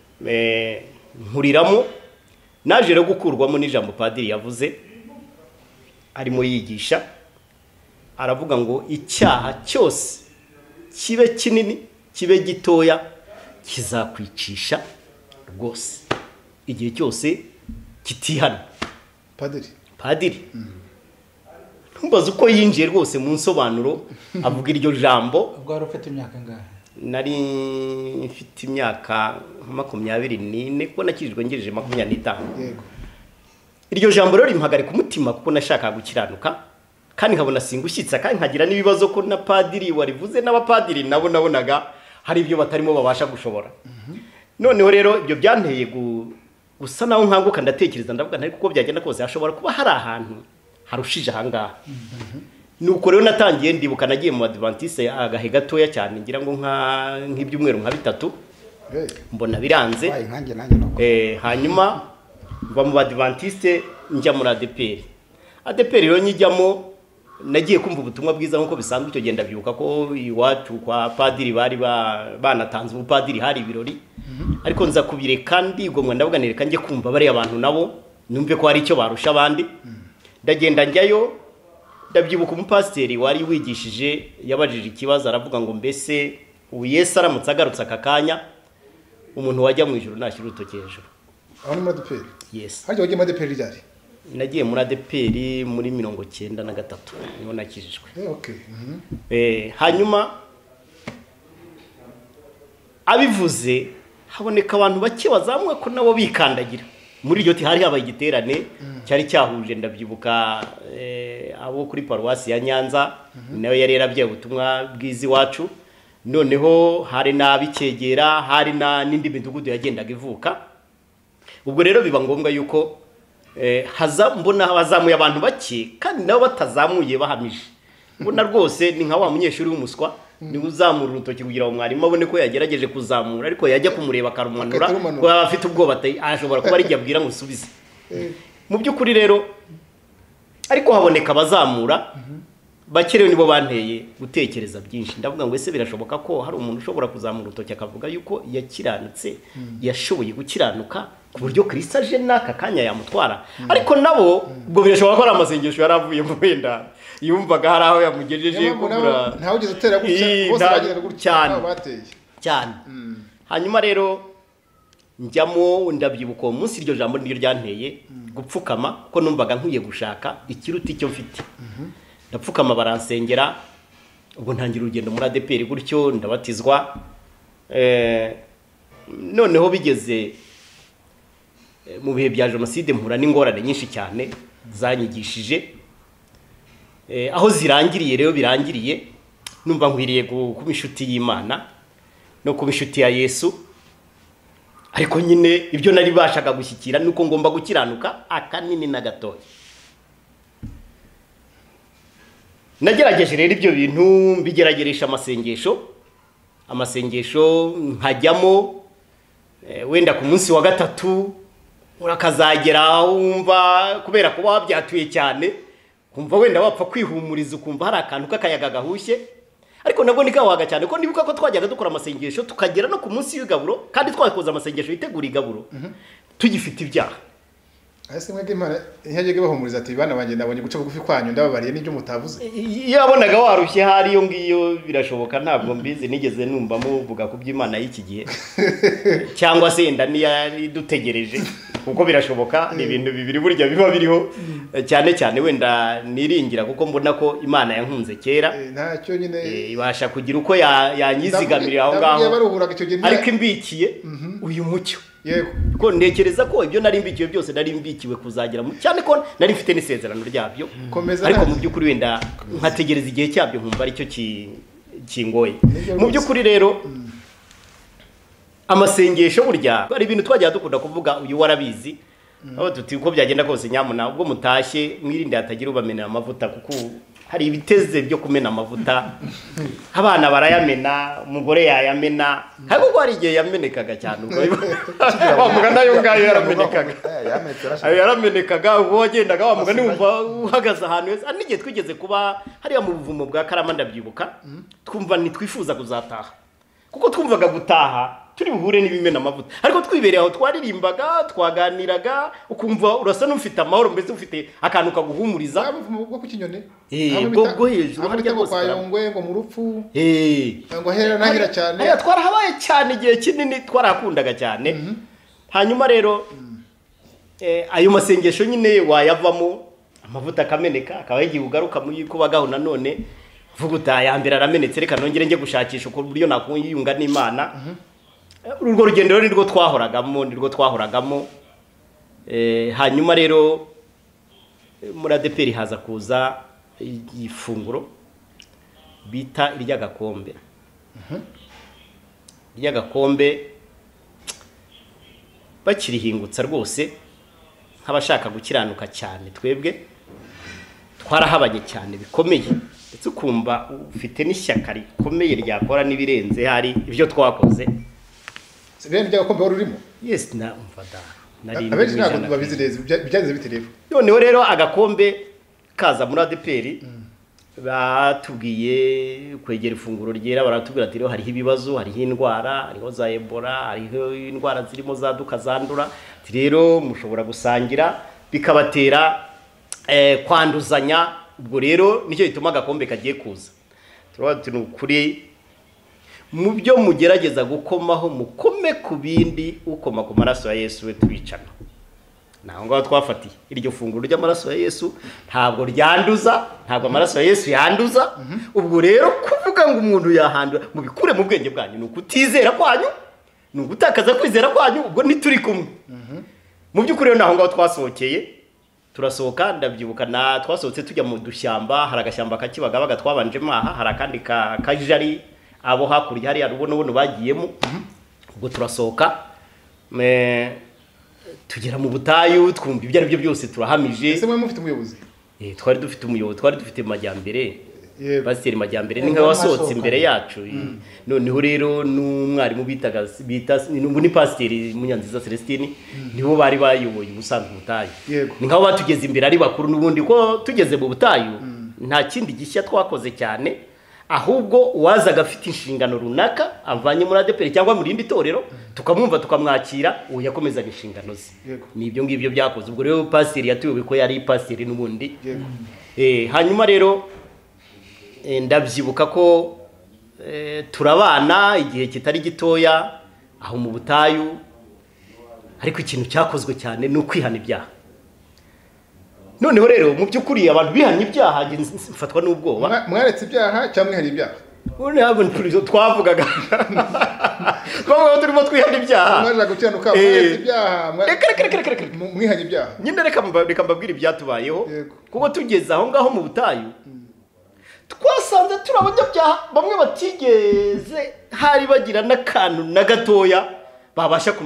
nkuriramo naje rero gukurwamo n'ijambo padiri yavuze arimo yigisha aravuga ngo icyaha cyose kibe kinini kibe gitoya kizakwicisha rwose igihe cyose kitihana padiri ntumbaze uko yinjiye rwose mu nsobanuro avuga iryo jambo ubwo wari ufite imyaka ngahe nari mfite imyaka 24 kuko nakirijwe ngejeje 25 yego iryo jambo rero rimpagarika umutima kuko nashaka gukiranuka kandi nkabona singushyitsa kandi nkagira n'ibibazo ko na padiri warivuze n'abapadiri nabo nabonaga hari ibyo batarimo babasha gushobora noneho rero ibyo byanteye gusa naho nkanguka ndatekereza ndavuga ntari kuko byagenda kose hashobora kuba hari ahantu harushije ahangaha nuko rero natangiye ndibuka nagiye mu Adventiste agahe gatoya cyane ngira ngo nk'ibyumweru nka 3 mbona biranze hanyuma mva mu Adventiste njya muri ADPR rero nyijyamo nagiye kumva ubutumwa bwiza nkuko bisanzwe icyo genda byuka ko iwacu kwa padiri bari banatanze ubupadiri hari ibirori ariko nza kubireka ndigomwa ndavuga nereka nje kumva bari abantu nabo numve ko hari icyo barusha abandi ndagenda njyayo ndabyibuka umupasiteri wari wigishije yabajije ikibazo aravuga ngo mbese Yesu aramutse agarutse akakanya umuntu wajya mu ijuru nashyira urutoki hejuru aho ni muri ADPR yes haje wagiye muri ADPR ryari nagiye muri ADPR muri 93 niho nakijijwe okay hanyuma abivuze haboneka abantu bake bazamwe ko nabo bikandagira muri iryo hari habaye igiterane cyari cyahuje ndabyibuka abo kuri paruwasi ya Nyanza nayo yari yarabye ubutumwa bwizi wacu noneho hari nabikegera hari n'indi midugudu yagendaga ivuka ubwo rero biba ngombwa yuko mbona bazamuye abantu bake kandi nabo batazamuye bahamije mbona rwose ni nka wa munyeshuri w'umuswa ni uzamura urutoki kugira ngo mwarimu abone ko yagerageje kuzamura ariko yajya kumureba akarumanura ko afite ubwoba ashobora kuba ari igihe abwira ngo usubize mu by'ukuri rero ariko haboneka abazamura bakerewe nibo banteye gutekereza byinshi ndavuga ngo ese birashoboka ko hari umuntu ushobora kuzamura urutoki akavuga yuko yakiranutse yashoboye gukiranuka ku buryo Kristo aje naka kanya yamutwara ariko nabo ubwo birashoboka ko ari amasengesho yaravuye mu wenda yumvaga hari aho yamugejeje kugura ntawe ugeze utera gutya bose bagenda gutya bateye cyane hanyuma rero njyamo ndabyibuka uwo munsi iryo jambo niryo ryanteye gupfukama ko numvaga nkwiye gushaka ikiruta icyo mfite ndapfukama baransengera ubwo ntangira urugendo muri ADPR gutyo ndabatizwa noneho bigeze mu bihe bya jenoside mpura n'ingorane nyinshi cyane zanyigishije aho zirangiriye rero birangiriye numva nkwiriye kuba inshuti y'Imana no kuba inshuti ya Yesu ariko nyine ibyo nari bashaka gushyikira nuko ngomba gukiranuka akanini na gatoya nagerageje rero ibyo bintu mbigerageresha amasengesho nkajyamo wenda ku munsi wa gatatu urakazagera wumva kubera kuba wabyatuye cyane kumva wenda wapfa kwihumuriza ukumva hari akantu k'akayaga gahushye ariko nabwo ni kawaga cyane ko nibuka ko twajyaga dukora amasengesho tukagera no ku munsi w'igaburo kandi twakoze amasengesho yitegura igaburo tugifite ibyaha. Ese mwege Imana ntiyajye bahumuriza ati bana banjye nabonye guca bugufi kwanyu ndababariye n'ibyo mutavuze. Yabonaga warushye hari iyo ngiyo birashoboka ntabwo mbizi nigeze numva muvuga ku by'Imana y'iki gihe cyangwa se enda niyari dutegereje kuko birashoboka ni ibintu bibiri burya biba biriho cyane cyane wenda niringira kuko mbona ko Imana yankunze kera ntacyo nyine ibasha kugira uko yanyizigamirira aho ngaho ariko imbikiye uyu mucyo. Yego ko ntekereza ko ibyo nari mbikiwe byose nari mbikiwe kuzagira cyane ko nari mfite n'isezerano ryabyo ariko mu by'ukuri wenda nkategereza igihe cyabyo nkumva aricyo kingoye. Mu by'ukuri rero amasengesho burya ari ibintu twajya dukunda kuvuga uyu warabizi aho tuti uko byagenda kose nyamuna ubwo mutashye mwirinde hatagira ubamenera amavuta kuko hari ibiteze byo kumena amavuta abana barayamena umugore yayamena ariko hari igihe yamenekaga cyane ubwo wamuga nayo ngayo yaramenekaga ubwo wagendaga wamuga niwumva uhagaze ahantu heza n'igihe twigeze kuba hariya mu buvumo bwa Karama ndabyibuka twumva ntitwifuza kuzataha kuko twumvaga gutaha turi buhure n'ibimena amavuta ariko twibereye aho twaririmbaga twaganiraga ukumva urasa n'ufite amahoro mbese ufite akantu kaguhumuriza bwo ku Kinyoni bwo hejuru harya bose kwa Yongwe ngo mu rupfu ngo hera nahira cyane aya twarahabaye cyane igihe kinini twarakundaga cyane hanyuma rero ayo masengesho nyine wayavamo amavuta akameneka akaba yagiye ugaruka mu yikubagaho nanone vuga utayambira aramenetse reka nongere nge gushakisha uko buryo nakuyunga n'Imana. Urwo rugendo rero nirwo twahoragamo hanyuma rero muri ADPR haza kuza ifunguro bita iry'agakombe bakirihingutsa rwose nk'abashaka gukiranuka cyane twebwe twarahabanye cyane bikomeye ndetse ukumva ufite n'ishyaka rikomeye ryakora n'ibirenze hari ibyo twakoze. Bene by'agakombe wari urimo? Yes na umfada nari abenshi ntabwo babizi neza byagenze bite rero. Noneho rero agakombe kaza muri ADPR batubwiye kwegera ifunguro ryera baratubwira ati rero hariho ibibazo hariho indwara hariho za Ebola hariho indwara zirimo zaduka zandura rero mushobora gusangira bikabatera kwanduzanya ubwo rero nicyo gituma agakombe kagiye kuza turabati n'ukuri mu byo mugerageza gukomaho mukome ku bindi ukoma ku maraso ya Yesu we tubicana naho ngaho twafatiye iryo funguro ry'amaraso ya Yesu ntabwo ryanduza ntabwo amaraso ya Yesu yanduza ubwo rero kuvuga ngo umuntu yahandura mu bikure mu bwenge bwanyu n'ukutizera kwanyu n'ugutakaza kwizera kwanyu ubwo ntituri kumwe mu by'ukuri naho ngaho twasohokeye turasohoka ndabyibuka na twasohotse tujya mu dushyamba hari agashyamba kakibagabaga twabanje maha hari akandi kajari abo hakurya hari arubono bagiyemo ubwo turasohoka tugera mu butayu twumva ibyo ari byo byose turahamije. Ese mwe mufite umuyobozi? Twari dufite umuyobozi twari dufite Majyambere Pasiteri Majyambere ni nka wasohotse imbere yacu noneho rero n'umwarimu bita ni Pasiteri Munyanziza Celestine nibo bari bayoboye ubusanzwe ubutayu ni nkaho batugeze imbere ari bakuru n'ubundi ko tugeze mu butayu nta kindi gishya twakoze cyane ahubwo wazaga afite inshingano runaka avanye muri ADPR cyangwa muri indi torero tukamwumva tukamwakira uwo yakomezaga inshingano ze nibyo ngibyo byakoze ubwo rero Pasiteri yatuyobe ko yari Pasiteri n'ubundi hanyuma rero ndabyibuka ko turabana igihe kitari gitoya aho mu butayu ariko ikintu cyakozwe cyane ni ukwihana ibyaha. Noneho rero mu by'ukuri abantu bihanye ibyaha mfatwa n'ubwoba. Mwaretse ibyaha cyangwa mwihanye ibyaha? Twavugaga turimo twihana ibyaha. Mwaje gukiranuka mwaretse ibyaha mwihanye ibyaha. Nyine reka mbabwira ibyatubayeho kuko tugeze aho ngaho mu butayu twasanze turi abanyabyaha bamwe batigeze hari bagira n'akantu na gatoya babasha kumenya.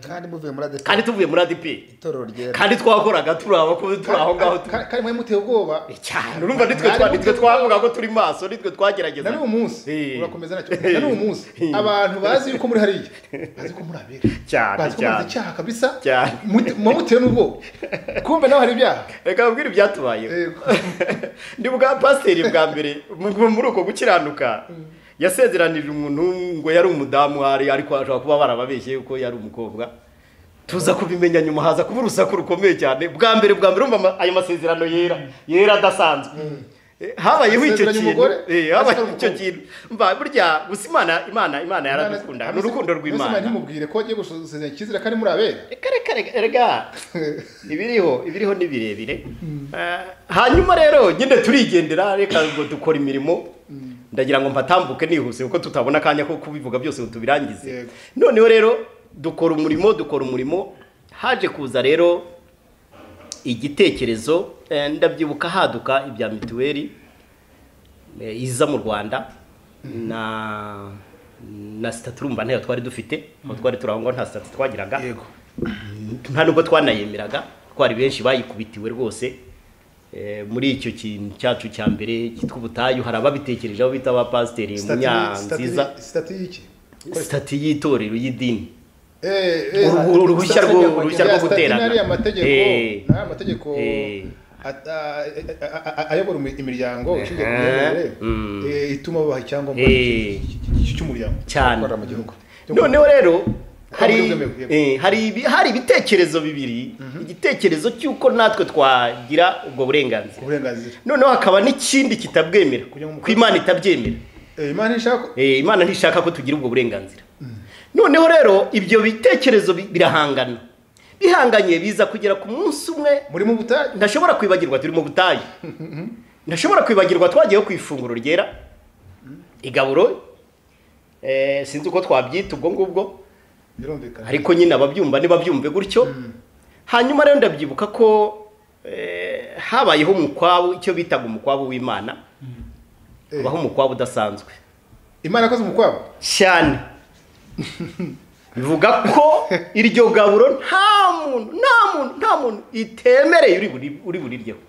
kandi muvuye muri ADP kandi tuvuye muri ADP itorero ryera kandi twakoraga turi aho ngaho kandi mwe muteye ubwoba cyane urumva nitwe twavuga ko turi maso nitwe twagerageza na n'uwo munsi urakomeza nacyo na n'uwo munsi abantu bazi yuko muri hariya bazi ko muri abera cyane bazi ko muri icyaha kabisa cyane muteye n'ubwo kumbe naho hari ibyaha reka mbwira ibyatubayeho ndi bwa pasiteri bwa mbere muri uko gukiranuka yasezeranije umuntu ngo yari umudamu ariko ashobora kuba barababeshye yuko yari umukobwa tuza kubimenya nyuma haza kuba urusaku rukomeye cyane bwa mbere urumva ayo masezerano yera adasanzwe habayeho icyo kintu habayeho icyo kintu burya gusa imana yaradukunda ni urukundo rw'Imana ntimubwire ko agiye gusezeranya ikizira kandi muri abera reka ibiriho ni birebire hanyuma rero nyine turigendera reka ngo dukora imirimo ndagira ngo mpatambuke nihuse kuko tutabona akanya ko kubivuga byose ngo tubirangize noneho rero dukora umurimo haje kuza rero igitekerezo ndabyibuka haduka ibya mituweli iza mu Rwanda na sitati urumva ntayo twari dufite aho twari turangwa nta sitati twagiraga nta nubwo twanayemeraga twari benshi bayikubitiwe rwose muri icyo kintu cyacu cya mbere cyitwa ubutayu hari ababitekereje aho bita abapasiteri Munyanziza sitati y'itorero y'idini uruhushya rwo guterana amategeko ayobora imiryango ishingiye ku myemerere ituma babaha icyangombwa cy'umuryango cyane mu gihugu noneho rero hari ibitekerezo bibiri igitekerezo cy'uko natwe twagira ubwo burenganzira noneho hakaba n'ikindi kitabwemera ko Imana itabyemera Imana ntishaka ko tugira ubwo burenganzira noneho rero ibyo bitekerezo birahangana bihanganye biza kugera ku munsi umwe muri mu butayu ndashobora kwibagirwa turi mu butayu ndashobora kwibagirwa twagiye ku ifunguro ryera igaburo sinzi uko twabyita ubwo ngubwo ariko nyine ababyumva nibabyumve gutyo hanyuma rero ndabyibuka ko habayeho umukwabu icyo bitaga umukwabu w'Imana baho umukwabu udasanzwe Imana yakoze umukwabu cyane bivuga ko iryo gaburo nta muntu itemereye uri buriryeho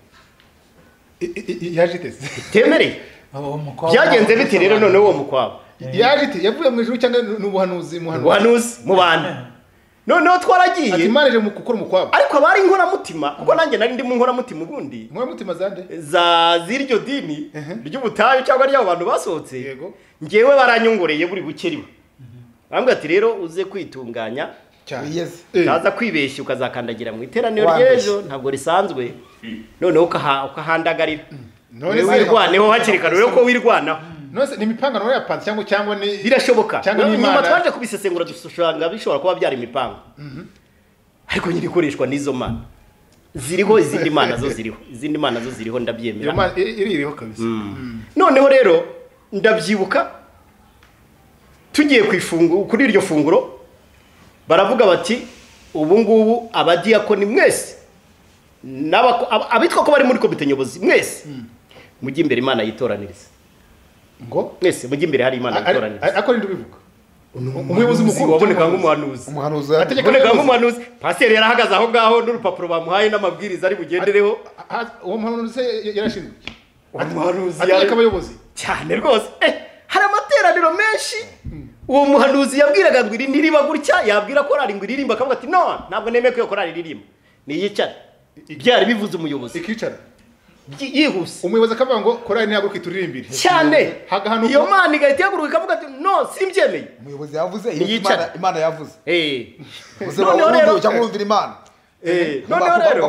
yaje iteze itemereye byagenze bite rero noneho uwo mukwabu yaje ite yavuye mu ijuru cyangwa n'ubuhanuzi mu bantu noneho twaragiye ati Imana ije mu gukora umukwabu ariko abari inkoramutima kuko nanjye nari ndi mu nkoramutima ubundi inkoramutima zande z'iryo dini ry'ubutayu cyangwa ry'abo bantu basohotse ngewe baranyongoreye buri bukeriwe bambwira ati rero uze kwitunganya utaza kwibeshya ukazakandagira mu iteraniro ry'ejo ntabwo risanzwe noneho ukahandagarira none wirwaneho hakiri kare ko wirwanaho nose ni imipangano ya panzi cyangwa ni birashoboka nyuma twaje kubisesengura dushobora bishobora kuba byari imipango ariko nyiri ikoreshwa n'izo mana ziriho izindi mana zo ziriho ndabyemera iriho kabisa noneho rero ndabyibuka tugiye kuri iryo funguro baravuga bati ubu ngubu abadiyakoni mwese abitwa ko bari muri komite nyobozi mwese mujye imbere Imana yitoraniriza ngo mwese mujye imbere hari Imana yitoraniriza akora ndi bivuga umuyobozi mukuru waboneka nk'umuhanuzi ategeka nk'umuhanuzi pasiteri yarahagaze aho ngaho n'urupapuro bamuhaye n'amabwiriza ari bugendereho uwo muhanuzi yarashinzwe umuhanuzi ategeka abayobozi cyane rwose hari amateraniro menshi uwo muhanuzi yabwiraga ngo iri ntiriba gutya yabwira korari ngo iririmba akavuga ati ntabwo nemeye ko iyo korari iririmba niyicare byari bivuze umuyobozi ikicara yihuse umuyobozi akavuga ngo korari ntabwo kituririmbire cyane iyo mana igahita ihaguruka ikavuga ati simbyemeye umuyobozi yavuze Imana yavuze noneho rero cyangwa urumvira Imana noneho rero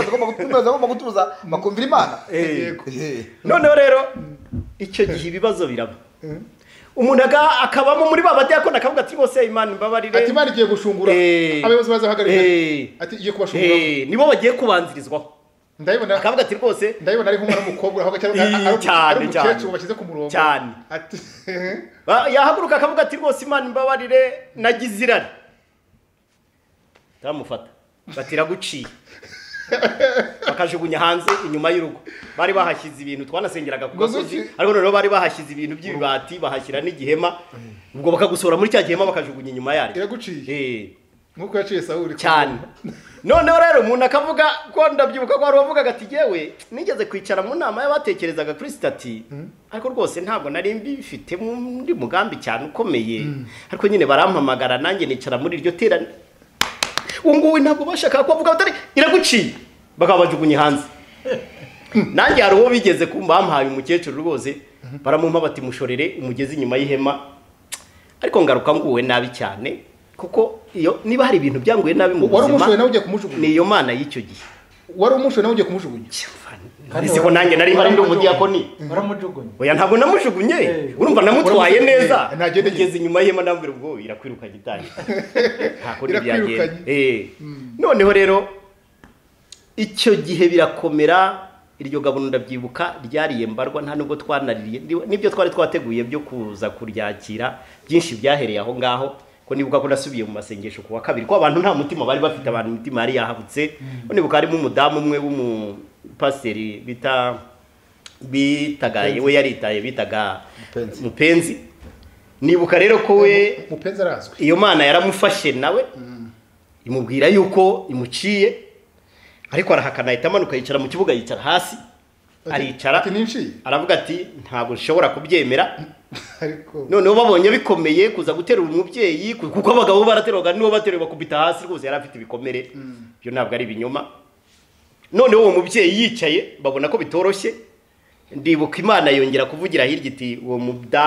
bakumvira Imana noneho rero icyo gihe ibibazo biraba umuntu akabamo muri babadiyakoni akavuga ati bose Imana imbabarire ati Imana igiye gushungura abayobozi bazahagarika ati igiye kubashungura nibo bagiye kubanzirizwaho ndayibona akavuga ati rwose ndayibona ari nk'umwana w'umukobwa aho cyane umukecuru bashyize ku murongo cyane ati yahaguruka akavuga ati rwose Imana imbabarire nagize irari tamufata batira guciye bakajugunya hanze inyuma y'urugo bari bahashyize ibintu twanasengeraga ku gasozi ariko noneho bari bahashyize ibintu by'ibibati bahashyira n'igihema ubwo bakagusora muri cya gihema bakajugunya inyuma yaryo iraguciye nkuko yaciye Sawuli cyane. Noneho rero umuntu akavuga ko ndabyibuka ko wari wavugaga ati yewe nigeze kwicara mu nama y'abatekerezaga kuri stati ariko rwose ntabwo nari mbifite muri mugambi cyane ukomeye ariko nyine barampamagara nanjye nicara muri iryo terane nguwe ntabwo bashaka ko bavuga batari iraguciye bakabajugunye hanze. Nanjye hari uwo bigeze kumbampaye umukecuru rwose baramumpa bati mushorere umugezi inyuma y'ihema ariko ngaruka nguwe nabi cyane kuko iyo niba hari ibintu byanguye nabi mu buzima wari umushoye nawe ugiye kumujugunya niyo mana y'icyo gihe wari umushoye nawe ugiye kumujugunya ese ko nanjye nari mpari ndi umudiyakoni baramujugunye oya ntabwo namujugunye urumva namutwaye neza Nagende ngeze inyuma y'ihema ndambwira ubwo irakwiruka gitanye ntakuri byagenda noneho rero icyo gihe birakomera iryo gabano ndabyibuka ryariye mbarwa nta nubwo twanaririye nibyo twari twateguye byo kuza kuryakira byinshi byahereye aho ngaho ko nibuka ko nasubiye mu masengesho kuwa kabiri ko abantu nta mutima bari bafite abantu imitima yari yahabutse nibuka harimo umudamu umwe w'umupasiteri bitagaye we yaritaye bitaga Mupenzi nibuka rero ko we Mupenzi arazwi iyo mana yaramufashe nawe imubwira yuko imuciye ariko arahakana ahita amanuka yicara mu kibuga yicara hasi aricara aravuga ati ntabwo nshobora kubyemera noneho babonye bikomeye kuza guterura umubyeyi kuko abagabo baraterwaga nibo bateruye bakubita hasi rwose yari afite ibikomere byo ntabwo ari ibinyoma noneho uwo mubyeyi yicaye babona ko bitoroshye ndibuka Imana yongera kuvugira hirya iti uwo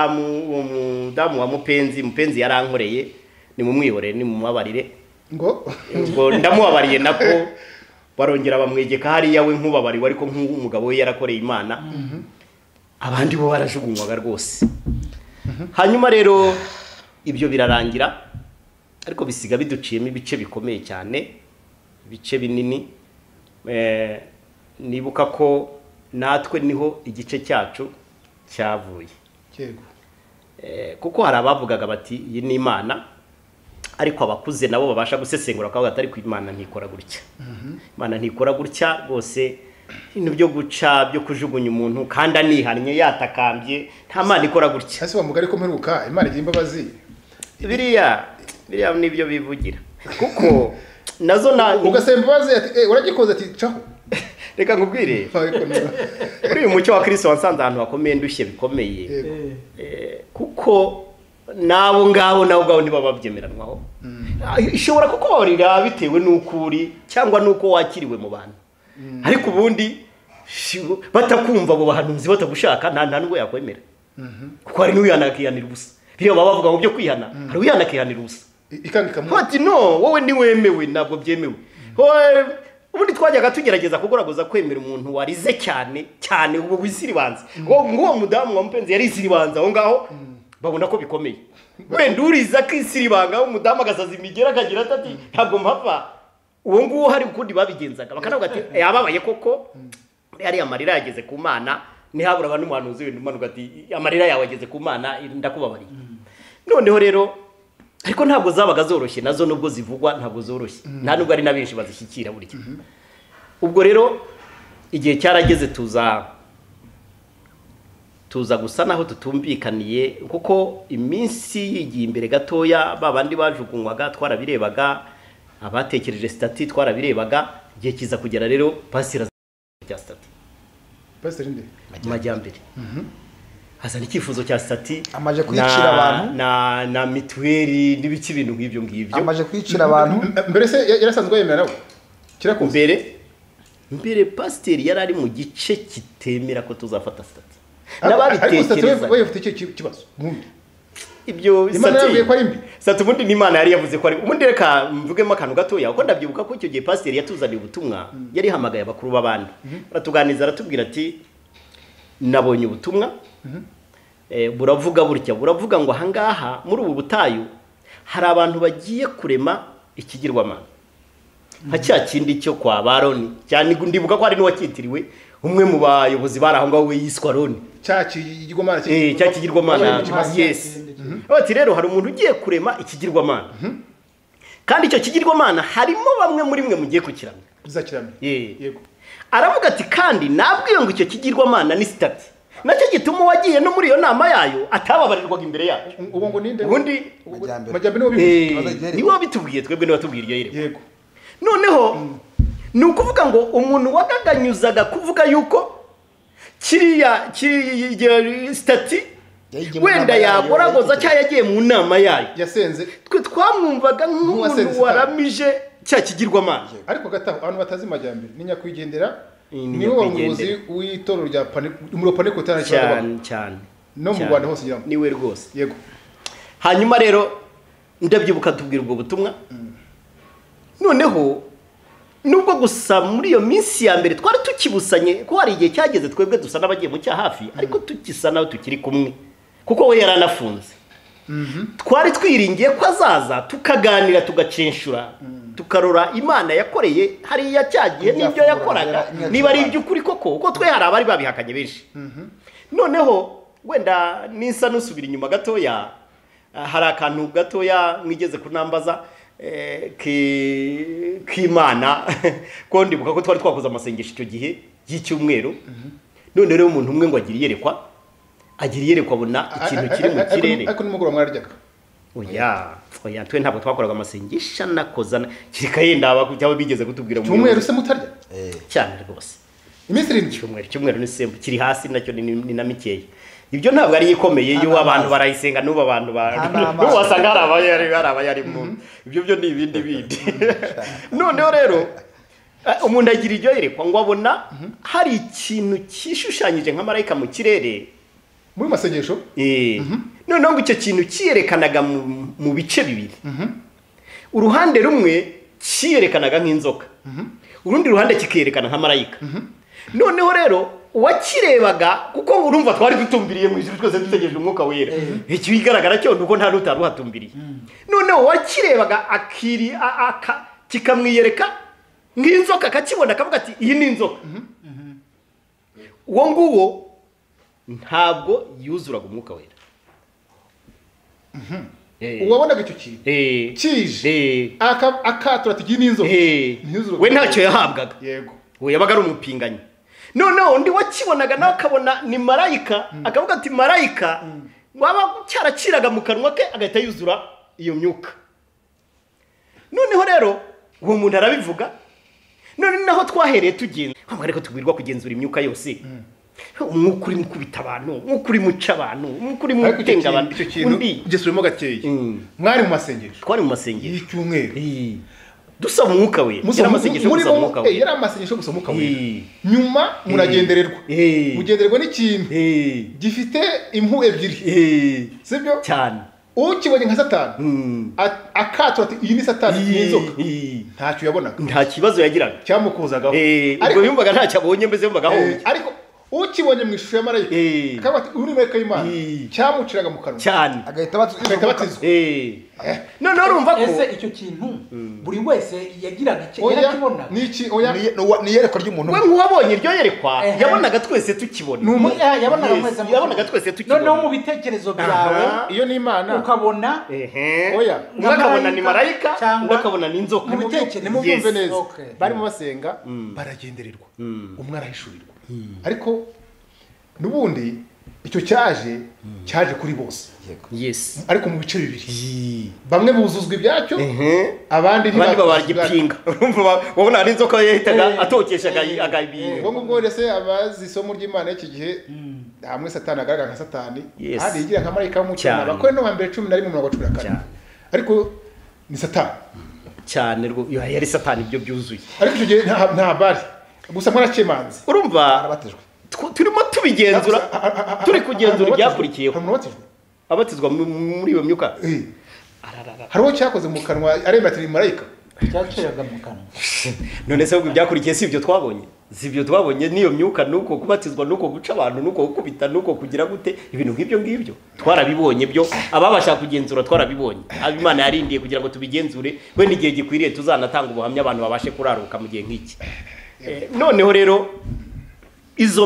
mudamu wa Mupenzi yarankoreye ni mumwihorere ni mumubabarire ngo ndamubabariye nako barongera bamwegeka hariya we nkubabariwe ariko nk'umugabo we yarakoreye Imana abandi bo barajugunywaga rwose. Hanyuma rero ibyo birarangira ariko bisiga biduciyemo ibice bikomeye cyane ibice binini nibuka ko natwe niho igice cyacu cyavuye kuko hari abavugaga bati iyi ni Imana ariko abakuze nabo babasha gusesengura ko batari ku Imana ntikora gutya Imana ntikora gutya rwose ibintu byo guca byo kujugunya umuntu kandi anihannye yatakambye nta Mana ikora gutya hasi bamugari ko mperuka Imana igira imbabazi biriya nibyo bivugira kuko nazo ugasemba imbabazi ati uragikoze ati caho reka nkubwire kuri uyu mucyo wa Kristo wansanze ahantu hakomeye ndushye bikomeye kuko nabo ngabo ntibaba babyemeranwaho ishobora kukubabarira bitewe n'ukuri cyangwa n'uko wakiriwe mu bantu ariko ubundi batakumva abo bahanuzi batagushaka nta nubwo yakwemera kuko hari n'uwihana akihanira ubusa rero baba bavuga ngo byo kwihana hari uwihana akihanira ubusa bati no wowe ntiwemewe ntabwo byemewe ubundi twajyaga tugerageza kugoragoza kwemera umuntu warize cyane ubu wisiribanza ngo mudamu wa Mupenzi yarisiribanza aho ngaho babona ko bikomeye wenda uriza kisiribanga umudamu agasaza imigera akagira ati ntabwo mpava uwo nguwo hari ukundi babigenzaga bakanavuga ati yababaye koko yari amarira yageze ku Mana ntihabura abantu umuhanuzi wenda umanuka ati amarira yawe ageze ku Mana ndakubabariye noneho rero ariko ntabwo zabaga zoroshye nazo nubwo zivugwa ntabwo zoroshye nta nubwo ari nabenshi bazishyikira burya ubwo rero igihe cyarageze tuza gusa naho tutumvikaniye kuko iminsi yigiye imbere gatoya babandi bajugunywaga twarabirebaga abatekereje stati twarabirebaga igihe kiza kugera rero pasira cya stati pasirinde majyambere hazana icyifuzo cya stati amaje kwicira abantu na mituweli n'ibiki bintu nk'ibyo amaje kwicira abantu mbere se yarasanzwe yemera nawe kirakumbere mbere pasiteri yari ari mu gice kitemera ko tuzafata stati n'ababitekereza we ufite icyo kibazo mundi ibyo stati ubundi n'Imana yari yavuze ko ari ubundi reka mvugemo akantu gatoya kuko ndabyibuka ko icyo gihe pasiteri yatuzaniye ubutumwa yari hamagaye abakuru b'abandi aratuganiza aratubwira ati nabonye ubutumwa buravuga burya buravuga ngo ahangaha muri ubu butayu hari abantu bagiye kurema ikigirwamana nka cya kindi cyo kwa Baroni cyane ndibuka ko hari n'uwacyitiriwe umwe mu bayobozi bari aho ngaho we yiswa Aroni cya kigirwamana cya kigirwamana yes bati rero hari umuntu ugiye kurema ikigirwamana kandi icyo kigirwamana harimo bamwe muri mwe mugiye kukiramya bizakiramya yego aravuga ati kandi nabwiye ngo icyo kigirwamana ni stati nacyo gituma uwagiye no muri iyo nama yayo atababarirwaga imbere yayo. ubu ngo ninde ubundi Majyambere niwe bivuze niwe wabitubwiye, twebwe niwe watubwiye iryo yerekwa. yego Noneho ni ukuvuga ngo umuntu wagaganyuzaga kuvuga yuko kiriya stati wenda yagoragoza cyangwa yagiye mu nama yayo, yasenze twe twamwumvaga nk'umuntu waramije cya kigirwamana. ariko gataho abantu batazi Majyambere ni nyakwigendera, Ni niwe wari nyakwigendera. umuyobozi w'itorero rya umuro panekotari cyane no mu Rwanda hose yamwe niwe rwose. yego. Hanyuma rero ndabyibuka tubwira ubwo butumwa. Noneho nubwo gusa muri iyo minsi ya mbere twari tukibusanye, ko hari igihe cyageze twebwe dusa n'abagiye mu cya hafi, ariko tukisa nawe tukiri kumwe, kuko we yaranafunze. Twari twiringiye ko azaza tukaganira tugacenshura, tukarora Imana yakoreye hariya cyagiye n'ibyo yakoraga niba ari iby'ukuri koko, kuko twe hari abari babihakanye benshi. Noneho wenda nisa nusubira inyuma gatoya, hari akantu gatoya mwigeze kunambaza k'Imana ko ndibuka ko twari twakoze amasengesho icyo gihe y'icyumweru. None rero umuntu umwe ngo agira iyerekwa abona ikintu kiri mu kirere. ariko nimugoroba mwararyaga oya twe ntabwo twakoraga amasengesho nakozana kirika yenda cyangwa bigeze kutubwira mu cyumweru se mutarya cyane rwose. iminsi irindwi cyumweru ni sembu kiri hasi nacyo ni na mikeya. Ibyo ntabwo ari ikomeye iyo abantu barayisenga n'ubu abantu n'ubu wasanga hari abayari mu ibyo byo ni ibindi bindi. Noneho rero umuntu agira iryo yerekwa ngo abona hari ikintu kishushanyije nka marayika mu kirere muri masengesho. Noneho ngo icyo kintu kiyerekanaga mu bice bibiri. Uruhande rumwe kiyerekanaga nk'inzoka, urundi ruhande kikerekana nka marayika. Noneho rero uwakirebaga, kuko urumva twari dutumbiriye mu ijuru twese dutegereje umwuka wera, icyo bigaragara cyo nuko nta rutari ruhatumbiriye. Noneho uwakirebaga kikamwiyereka nk'inzoka, akakibona akavuga ati iyi ni inzoka. Uwo nguwo ntabwo yuzuraga umwuka wera. uwabonaga icyo kintu kije akatura ati iyi ni inzoka, we ntacyo yahabwaga. yego we yabaga ari umupinganyi. Noneho undi wakibonaga nawe akabona ni marayika, akavuga ati marayika waba cyaraciraga mu kanwa ke agahita yuzura iyo myuka. Noneho rero uwo muntu arabivuga. None naho twahereye tugenza ariko tubwirwa kugenzura imyuka yose, umwuka uri mukubita abantu, umwuka uri muca abantu, umwuka uri mutenga abantu. icyo kintu gisubiremo gakeya. mwari mu masengesho, twari mu masengesho y'icyumweru dusaba umwuka we. Yari amasengesho gusaba umwuka we. yari amasengesho gusaba umwuka we. nyuma muragendererwa, mugendererwa n'ikintu gifite impu ebyiri, sibyo cyane. ukibonye nka Satani akatura ati iyi ni Satani, iyi inzoka, ntacyo yabonaga, nta kibazo yagiraga cyamukuzagaho. ubwo yumvaga ntacyo abonye, mbese yumvaga ahombye. ariko ukibonye mu ishusho ya marayika akavuga ati uri marayika y'Imana, cyamuciraga mu kanwa cyane, agahita batizwa. noneho urumva ko ese icyo kintu buri wese yagiraga yarakibona. ni iyerekwa ry'umuntu we nk'uwabonye iryo yerekwa yabonaga twese tukibona. yabonaga twese tukibona. noneho mu bitekerezo byawe iyo ni Imana ukabona undi akabona ni marayika, undi akabona ni inzoka. nimubumve neza. barimo basenga baragendererwa, umwe arahishurirwa. ariko n'ubundi icyo cyaje kuri bose, ariko mu bice bibiri. bamwe buzuzwa ibyacyo, abandi babagipinga. urumva wabona ari inzoka yahitaga atokeshaga agabintu. ubwo ngubwo rese abazi isomo ry'Imana y'iki gihe, hamwe Satani agaragara nka Satani, kandi yigira nka marayika w'umucyo. Abakore no hambere 11:14. ariko ni Satani cyane rwo yari Satani ibyo byuzuye. ariko icyo gihe nta bari gusa mwarakemanze. urumva turimo tubigenzura, turi kugenzura ibyakurikiyeho. abatizwa muri iyo myuka hari uwo cyakoze mu kanwa aremba ati marayika, cyaciraga mu kanwa. none se ubwo byakurikiye si ibyo twabonye? si ibyo twabonye n'iyo myuka, nuko kubatizwa, nuko guca abantu, nuko gukubita, nuko kugira gute, ibintu ngibyo twarabibonye. byo ababasha kugenzura twarabibonye. Imana yarindiye kugira ngo tubigenzure, we n'igihe gikwiriye tuzanatanga ubuhamya abantu babashe kuraruka mu gihe nk'iki. noneho rero izo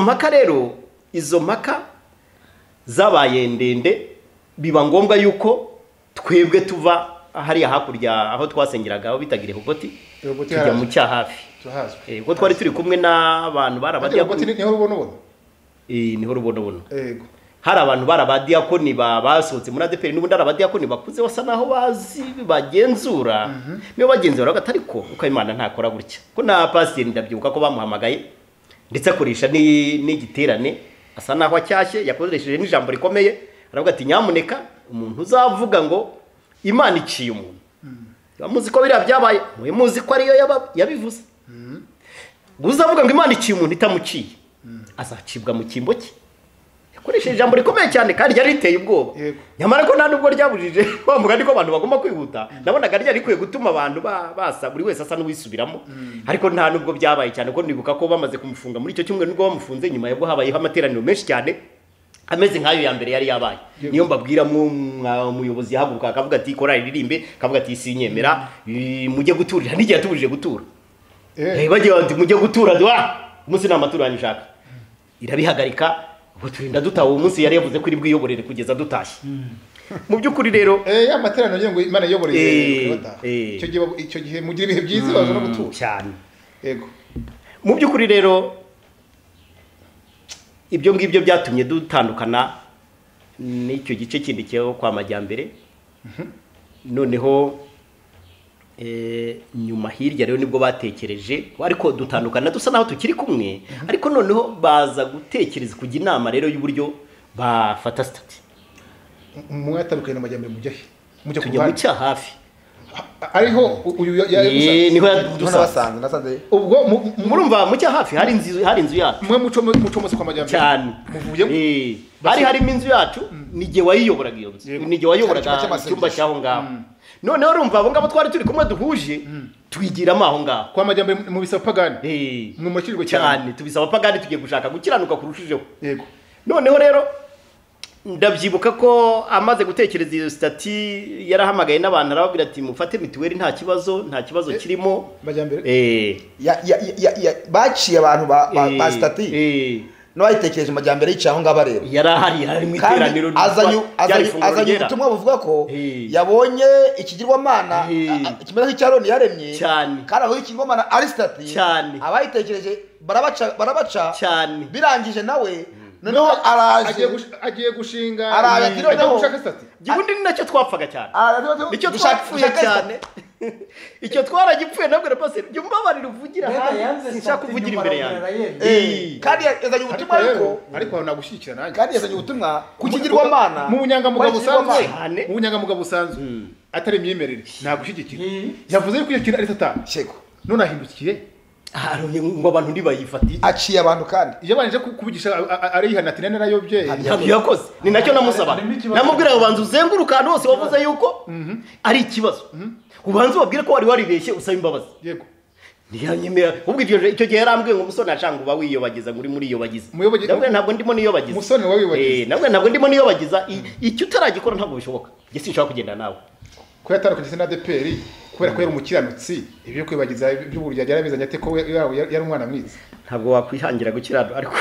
mpaka zabaye ndende, biba ngombwa yuko twebwe tuva hariya hakurya aho twasengeraga, aho bitagira Rehoboti, tujya mu cyahafi. ubwo twari turi kumwe n'abantu barabajya niho ubona niho rubonobono yego hari abantu barabadiyakoni basohotse muri ADPR n'ubundi ari abadiyakoni bakuze basa naho bazi bagenzura niyo bagenzura ariko uko Imana ntakora gutya ko na pasteur ndabyibuka ko bamuhamagaye ndetse akoresha n'igiterane asa naho acyashye yakoresheje n'ijambo rikomeye aravuga ati nyamuneka umuntu uzavuga ngo Imana iciye umuntu bamuzi ko biriya byabaye muzi ko ariyo yabivuze uzavuga ngo Imana iciye umuntu itamuciye azacibwa mu kimbo cye yakoresheje ijambo rikomeye cyane kandi ryari riteye ubwoba nyamara ko nta nubwo ryabujije bavuga ko abantu bagomba kwihuta nabonaga ryari rikwiye gutuma abantu basa buri wese asa n'uwisubiramo ariko nta nubwo byabaye cyane ko nibuka ko bamaze kumufunga muri icyo cyumweru nubwo bamufunze nyuma yabwo habayeho amateraniro menshi cyane ameze nk'ayo ya mbere yari yabaye niyo mbabwira umuyobozi yahaguruka akavuga ati korari ririmbe akavuga ati sinyemera mujye guturira n'igihe atubujije gutura bagiye bati mujye gutura umunsi nta matura nishaka irabihagarika ubwo turinda dutaha uwo munsi yari yavuze ko iri bwiyoborere kugeza dutashye mu by'ukuri rero ya materaniro ngira ngo Imana iyoborere icyo gihe mugira ibihe byiza baje no gutura cyane yego mu by'ukuri rero ibyo ngibyo byatumye dutandukana n'icyo gice kindi cyo kwa Majyambere noneho nyuma hirya rero nibwo batekereje ariko dutandukana dusa naho tukiri kumwe ariko noneho baza gutekereza kujya inama rero y'uburyo bafata stati mwatarukanye n'Amajyambere mujya tujya mu cya hafi ariho uyu niho nasanze ubwo murumva mu cya hafi hari inzu yacu mwe mucomose kwa Majyambere cyane muvuye harimo inzu yacu nige wayiyoboraga iyo nzu nige wayoboraga icyumba cyaho ngaho noneho urumva abo ngabo twari turi kumwe duhuje twigiramo aho ngaho kwa Majyambere mu bisaba pagani mwe murakirwa cyane tubisaba pagani tugiye gushaka gukiranuka kurushijeho yego noneho rero ndabyibuka ko amaze gutekereza iyo stati yarahamagaye n'abantu arababwira ati mufate mituweli nta kibazo kirimo Majyambere baciye abantu ba stati n'abayitekereje Majyambere yicaye aho ngaba rero yarahari hari mu iteraniro azanye ubutumwa buvuga ko yabonye ikigirwamana kimeze nk'icyaroni yaremye kandi aho ikigirwamana ari stati abayitekereje barabaca birangije nawe noneho agiye gushinga araje noneho gibundi ni nacyo twapfaga cyane nicyo twapfuye cyane icyo twaragipfuye nabwo pastor byo mbabarira uvugira hanze sinshaka kuvugira imbere yanjye kandi yazanye ubutumwa ariko nagushyikira nanjye kandi yazanye ubutumwa kukigirwamana mu bunyangamugayo busanzwe atari imyemerere nagushyigikira yavuze yuko iyo kintu ari satani none ahindukiye ngo abantu ndibayifati aciye abantu kandi yabanje kubigisha arihana ati nene nayobye ntabyo yakoze ni nacyo namusaba namubwira ngo banza uzenguruka ahantu hose wavuze yuko ari ikibazo ubanza ubabwire ko wari waribeshye usaba imbabazi yego ntiyanyemera ubwo icyo gihe yarambwiye ngo umusore nashanga uba wiyobagiza ngo uri muri iyobagiza ntabwo ndimo niyobagiza umusore wawiyobagiza ntabwo ndimo niyobagiza icyo utaragikora ntabwo bishoboka njye sinshobora kugenda nawe ko yatarukanye na ADPR kubera ko yari umukiranutsi ibyo kwibagiza by'uburyo yarabizanye ate ko yari umwana mwiza ntabwo wakwihangira gukirana ariko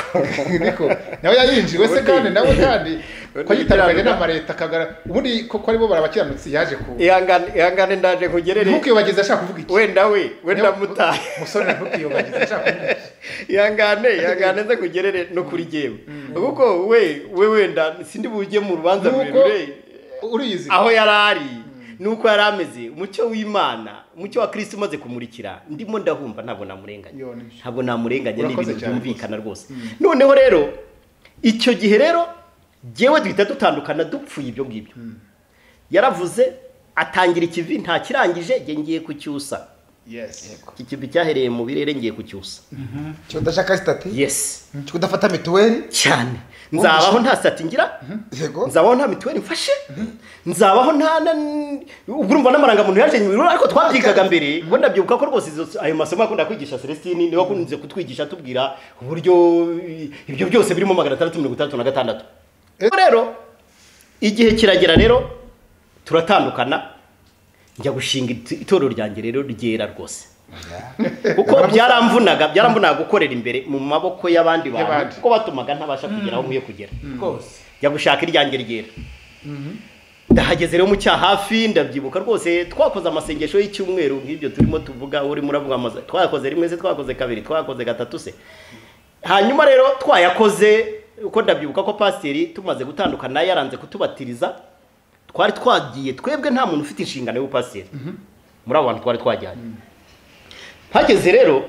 nawe yayinjiwe se kandi nawe kandi ko yitabanye n'amareta kagara ubundi ko ari bo barabakiranutsi yaje ku ihangane ndaje kugerere ntukiyobagiza ashaka kuvuga iki wenda mutaye musore ntukiyobagiza ashaka kuvuga iki ihangane nze kugerere no kuri jewe kuko we wenda sindi bujye mu rubanza rurerure uriyizi aho yarari nuko yarameze umucyo w'Imana umucyo wa Kristo umaze kumurikira ndimo ndahumva ntabwo namurenganya n'ibintu byumvikana rwose noneho rero icyo gihe rero jewe duhita dutandukana dupfuye ibyo ngibyo yaravuze atangira ikivi nta kirangije ngiye kucyusa iki kivi cyahereye mu birere ngiye kucyusa cyo ndashaka stati cyo kudafata mituweli cyane nzabaho nta stati ngira nzabaho nta mituweli mfashe nzabaho nta urumva n'amarangamuntu yaje nyuma ariko twabyigaga mbere ngo ndabyibuka ko rwose ayo masomo akunda kwigisha Celestine niwe akunze kutwigisha tubwira uburyo ibyo byose birimo 666 rero igihe kiragera rero turatandukana njya gushinga itorero ryanjye rero ryera rwose kuko byaramvunaga gukorera imbere mu maboko y'abandi bantu kuko batumaga ntabasha kugera aho nkwiye kugera njya gushaka iryanjye ryera ndahageze rero mu cya hafi ndabyibuka rwose twakoze amasengesho y'icyumweru nk'ibyo turimo tuvuga urimo uravuga twakoze rimwe se twakoze kabiri twakoze gatatu se hanyuma rero twayakoze uko ndabyibuka ko pasiteri tumaze gutandukana yaranze kutubatiriza twari twagiye twebwe nta muntu ufite inshingano y'ubupasiteri muri abo bantu twari twajyanye hageze rero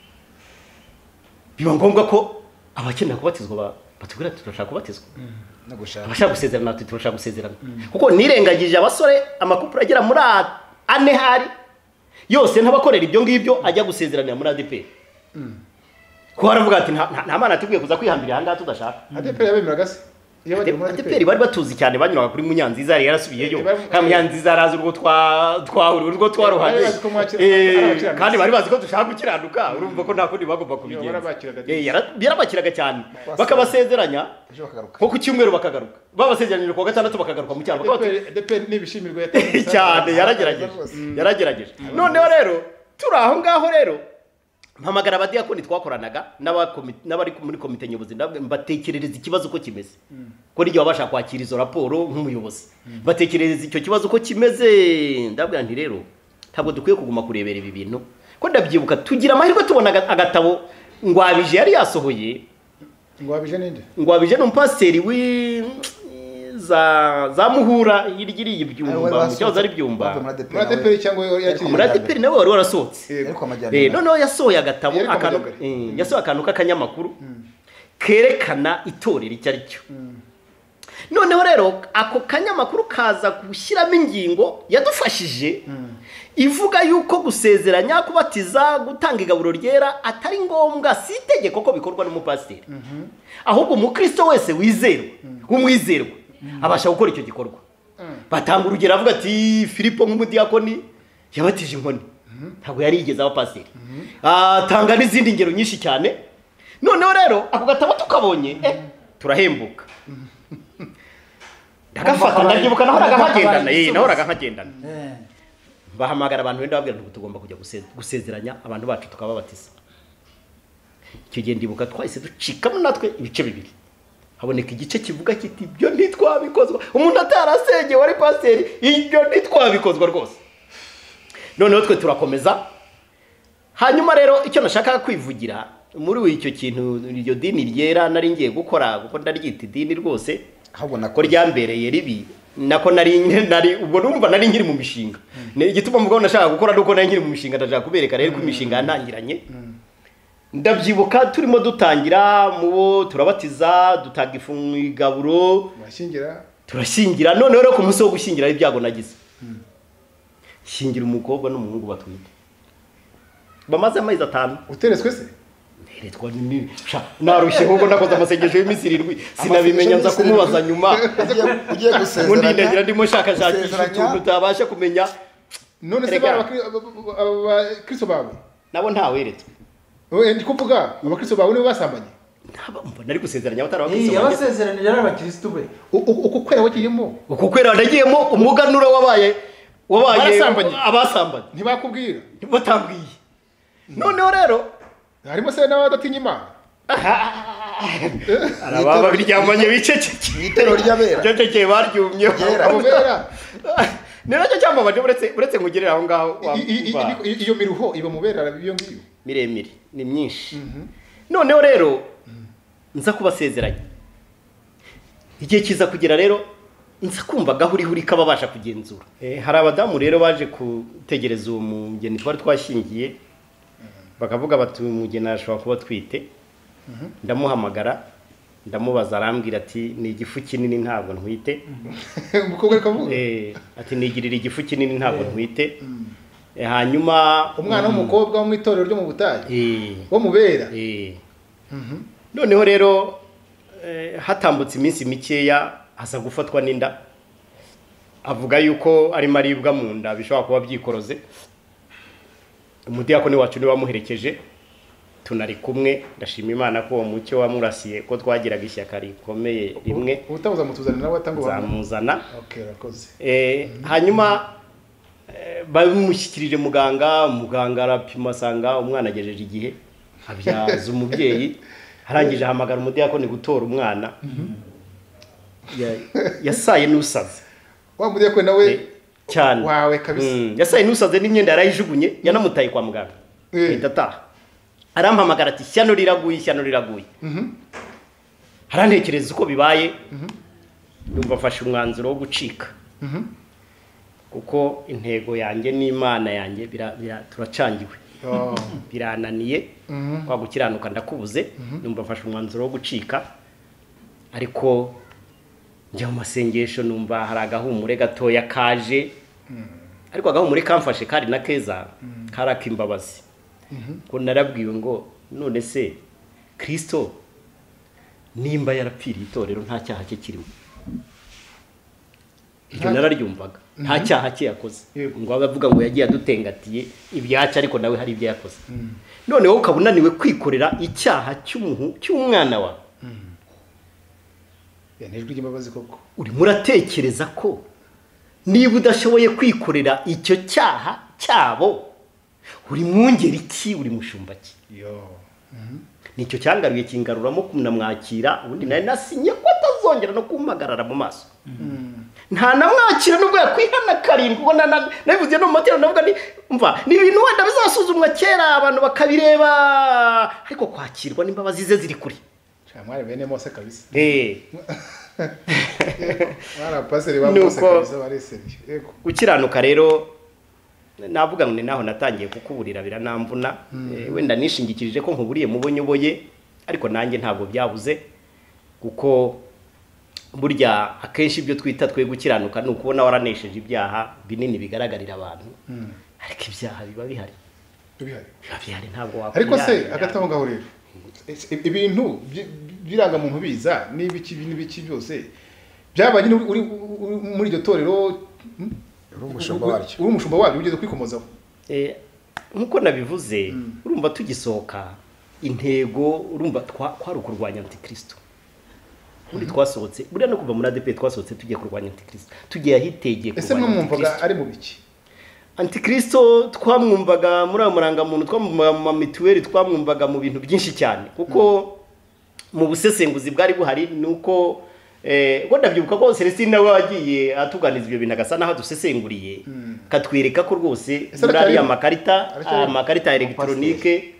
biba ngombwa ko abakenera kubatizwa batubwira ati turashaka kubatizwa abashaka gusezerana ati turashaka gusezerana kuko nirengagije abasore amakupura agera muri 4 hari yose ntabakorera ibyo ngibyo ajya gusezeranira muri ADP ko haravuga ati nta mana atubwiye kuza kwihambira aha ngaha tudashaka ADP yabemeraga se ADP bari batuzi cyane banyuraga kuri Munyanziza yari yarasubiyeyo kandi Munyanziza arazi urwo twahurira urwo twaruhanye kandi bari bazi ko dushaka gukiranuka urumva ko nta kundi bagomba kubigenza yarabakiraga cyane bakabasezeranya ko ku cyumweru bakagaruka babasezeranije ku gatandatu bakagaruka mu cyaro ADP nibishimirwa cyane yaragerageje noneho rero turi aho ngaho rero mpamagara abadiyakoni twakoranaga n'abari muri komite nyobozi mbatekerereza ikibazo uko kimeze ko n'igihe wabasha kwakira izo raporo nk'umuyobozi batekerereza icyo kibazo uko kimeze ndabwira nti rero ntabwo dukwiye kuguma kurebera ibi bintu ko ndabyibuka tugira amahirwe tubona agatabo Ngwabije yari yasohoye Ngwabije ninde Ngwabije ni umupasiteri za Muhura hirigiriye ibyumba mu cyazo ari byumba muri cyangwa yakiriye muri ADP nawe wari warasohotse noneho yasohoye agatabo yasohoye akantu k'akanyamakuru kerekana itorero icyo ari cyo noneho rero ako kanyamakuru kaza gushyiramo ingingo yadufashije ivuga yuko gusezeranya kubatiza gutanga igaburo ryera atari ngombwa si itegeko ko bikorwa n'umupasiteri ahubwo umukristo wese wizerwa w'umwizerwa abasha gukora icyo gikorwa batanga urugero avuga ati Filipo nk'umudiyakoni yabatije inkoni ntabwo yari yigeze abapasiteri atanga n'izindi ngero nyinshi cyane noneho rero ako gatabo tukabonye turahembuka ndagafata ndabyibuka nahoraga nkagendana bahamagara abantu wenda babwira ngo tugomba kujya gusezeranya abantu bacu tukababatiza icyo gihe ndibuka twahise ducikamo natwe ibice bibiri haboneka igice kivuga kiti ibyo ntitwabikozwa umuntu atarasenge wari pasiteri ibyo ntitwabikozwa rwose noneho twe turakomeza hanyuma rero icyo nashaka kwivugira muri icyo kintu iryo dini ryera nari ngiye gukora kuko ndaryita idini rwose ko ryambereye ribi nako nari ubwo numva nari nkiri mu mishinga igituma mugabo nashaka gukora nuko nari nkiri mu mishinga ndashaka kubereka rero ko imishinga yantangiranye ndabyibuka turimo dutangira mubo turabatiza dutanga ifunguro turashingira noneho rero ku munsi wo gushingira ibyago nagize shingira umukobwa n'umuhungu batwite bamaze amezi 5 uteretswe se neretwa nini narushye ahubwo nakoze amasengesho y'iminsi 7 sinabimenya nza kumubaza nyuma ugiye gusezeranya undi ndagira ndimo shakashakisha utuntu utabasha kumenya none se abakristo bawe nabo ntaweretswe ndi kuvuga abakristo bawe nibo basambanye nari gusezeranya abatarabakristo yabasezeranije ari abakristo be uko kwera wagiyemo uko kwera ndagiyemo umuganura wabaye abasambanye ntibakubwira batambwiye noneho rero harimo se n'abadatinya Imana arababa biryamanye biceceke itero ry'abera ceceke baryumye abo bera nacyo cyambabaje uretse nkugerera aho ngaho iyo miruho iba mubera iyo ngiyo miremire ni myinshi noneho rero nza kubasezeranya igihe kiza kugera rero nza kumva gahurihuri kababasha kugenzura hari abadamu rero baje kutegereza uwo mugeni twari twashingiye bakavuga bati umugeni ashobora kuba twite ndamuhamagara ndamubaza arambwira ati ni igifu kinini ntabwo ntwite umukobwa akavuga ati nigirira igifu kinini ntabwo ntwite hanyuma umwana w'umukobwa wo mu itorero ryo mu butayu wo mubera noneho rero hatambutse iminsi mikeya aza gufatwa n'inda avuga yuko arimo aribwa mu nda bishobora kuba byikoroze umudiyakoni wacu niwe wamuherekeje tunari kumwe ndashima Imana ko uwo mucyo wamurasiye ko twagiraga ishyaka rikomeye rimwe ubutabuza mutuzanira nawe atanga zamuzana rakoze hanyuma bamushyikirije muganga arapima asanga umwana agejeje igihe abyaza umubyeyi arangije ahamagara umudiyakoni gutora umwana yasaye n'usaze wa mudiyakoni nawe cyane wawe kabisa yasaye n'usaze n'imyenda yarayijugunye yanamutaye kwa muganga ahita ataha arampamagara ati ishyano riraguye harantekereza uko bibaye ndumva afashe umwanzuro wo gucika kuko intego yanjye n'Imana yanjye turacangiwe birananiye kwa gukiranuka ndakubuze ndumva afashe umwanzuro wo gucika ariko njya mu masengesho numva hari agahumure gatoya kaje ariko agahumure kamfashe kari na keza karakimbabazi ko narabwiwe ngo none se Kristo nimba yarapfiriye itorero nta cyaha cye kirimo ibyo nararyumvaga nta cyaha cye yakoze ngo abavuga ngo yagiye adutengatiye ibyacu ariko nawe hari ibyo yakoze noneho ukabunaniwe kwikorera icyaha cy'umwana wawe yanejwe imbabazi koko uri muratekereza ko niba udashoboye kwikorera icyo cyaha cyabo uri mwungeri iki uri mushumba ki nicyo cyangaruye kingaruramo kunamwakira ubundi nari nasinye ko atazongera no kumpagarara mu maso nta namwakira nubwo yakwihana karindwi ubona nabivuze no mu matero navuga ni umva ni ibintu wenda bizasuzumwa kera abantu bakabireba ariko kwakirwa n'imbabazi ze ziri kuri mwari bene Mose kabisa Nuko paseri ba Mose kabisa baresebye yego ukiranuka rero navuga ngo ni naho natangiye kukuburira biranamvuna wenda nishingikirije ko nkuburiye mubonyoboye ariko nanjye ntabwo byabuze kuko burya akenshi ibyo twita twe gukiranuka ni ukubona waranesheje ibyaha binini bigaragarira abantu ariko ibyaha biba bihari ntabwo wakora ariko se agataho ngaho rero ibintu biranga muntu biza n'ibiki byose byabanye uri muri iryo torero uri umushumba wabyo ugeze kwikomozaho nkuko nabivuze urumva tugisohoka intego urumva twari kurwanya antikristo muri twasohotse buriya no kuva muri ADP twasohotse tugiye kurwanya antikristo tugiye ahitegeye ese mwumvaga ari mu biki antikristo twamwumvaga muri amurangamuntu twamwumvaga mu mituweli twamwumvaga mu bintu byinshi cyane kuko mu busesenguzi bwari buhari nuko ngo ndabyibuka ko Celestine nawe wagiye atuganiza ibyo bintu agasa naho dusesenguriye katwereka ko rwose muri ariya amakarita electronique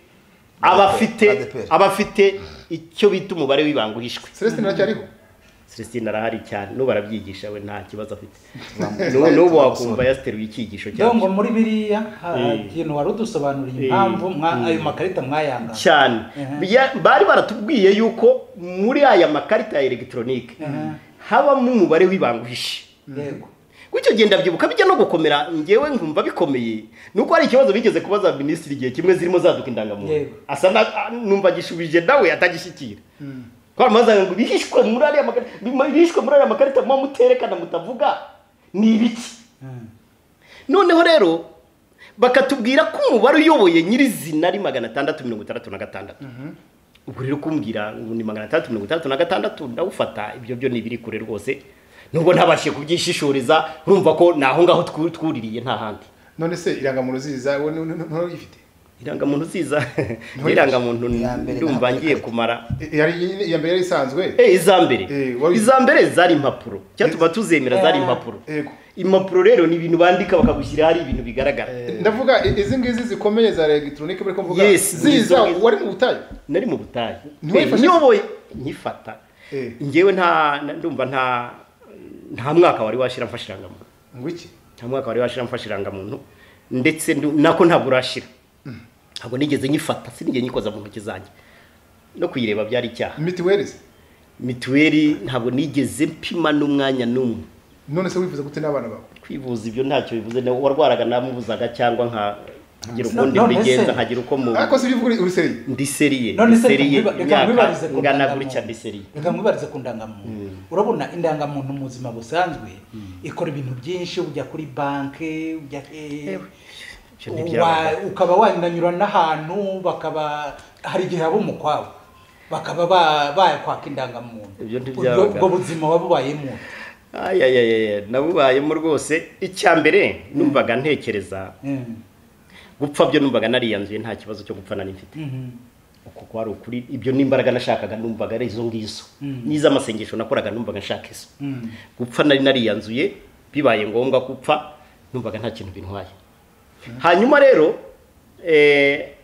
abafite icyo bita umubare w'ibanga uhishwe. Celestine aracyariho? Celestine arahari cyane n'ubu arabyigisha we nta kibazo afite. N'ubu wakumva yasteruye icyigisho cyane. Ngo muri biriya ikintu wari udusobanuriye impamvu ayo makarita mwayanga cyane. Bari baratubwiye yuko muri aya makarita electronique habamo umubare w'ibanga uhishe. Yego. Gucyo genda byibuka bijya no gukomera ngewe nkumva bikomeye nuko ari ikibazo bigeze kubaza ministri gihe kimwe zirimo zaduka indangamuntu asa numva gishubije nawe atagishyikira kwa maza ngo bihishwe muri ari amakarita mu muterekana mutavuga ni ibiki noneho rero bakatubwira ko umubare uyoboye nyirizina ari 666 ubwo rero kumbwira ngo ni 666 ndawufata ibyo byo nibiri kure rwose nubwo ntabashye kubyishishuriza urumva ko naho ngaho twuririye nta handi. None se irangamuntu ziza nto yifite irangamuntu ziza irangamuntu ndumva ngiye kumara yari mbere isanzwe izambere zari impapuro cyatuma tuzemera zari impapuro impapuro rero ni ibintu bandika bakagushyira hari ibintu bigaragara ndavuga izi ngizi zikomeye za electronique bari kumvuga ziza wari mu butayu nari mu butayu nyoboye nyifata ngewe ndumva nta mwaka wari washira mfashirangamuntu ngwiki nta mwaka wari washira mfashirangamuntu ndetse nako ntabwo urashira ntabwo nigeze nyifata sinigeze nyikoza mu ntoki zanjye no kuyireba byari icyaha. Mituweli ntabwo nigeze mpima n'umwanya n'umwe. None se wifuza gute n'abana bawe kwivuza ibyo ntacyo bivuze warwaraga namubuzaga cyangwa nkagira ubundi bigenza nkagira uko mu ariko se bivuga uri seriye ndi seriye ngana gutya ndi seriye reka mwibarize ku ndangamuntu urabona indangamuntu mu buzima busanzwe ikora ibintu byinshi ujya kuri banke ujya ukaba wanyura n'ahantu bakaba hari igihe abo mukwawe bakaba bayakwaka indangamuntu ubwo buzima wabubayemo nabubayemo rwose icyambere numvaga ntekereza gupfa byo numvaga nariyanzuye nta kibazo cyo gupfa nari mfite uko kwari ukuri ibyo n'imbaraga nashakaga numvaga ari izo ngizo niza amasengesho nakoraga numvaga nshaka izo gupfa nari nariyanzuye bibaye ngombwa gupfa numvaga nta kintu bintwaye hanyuma rero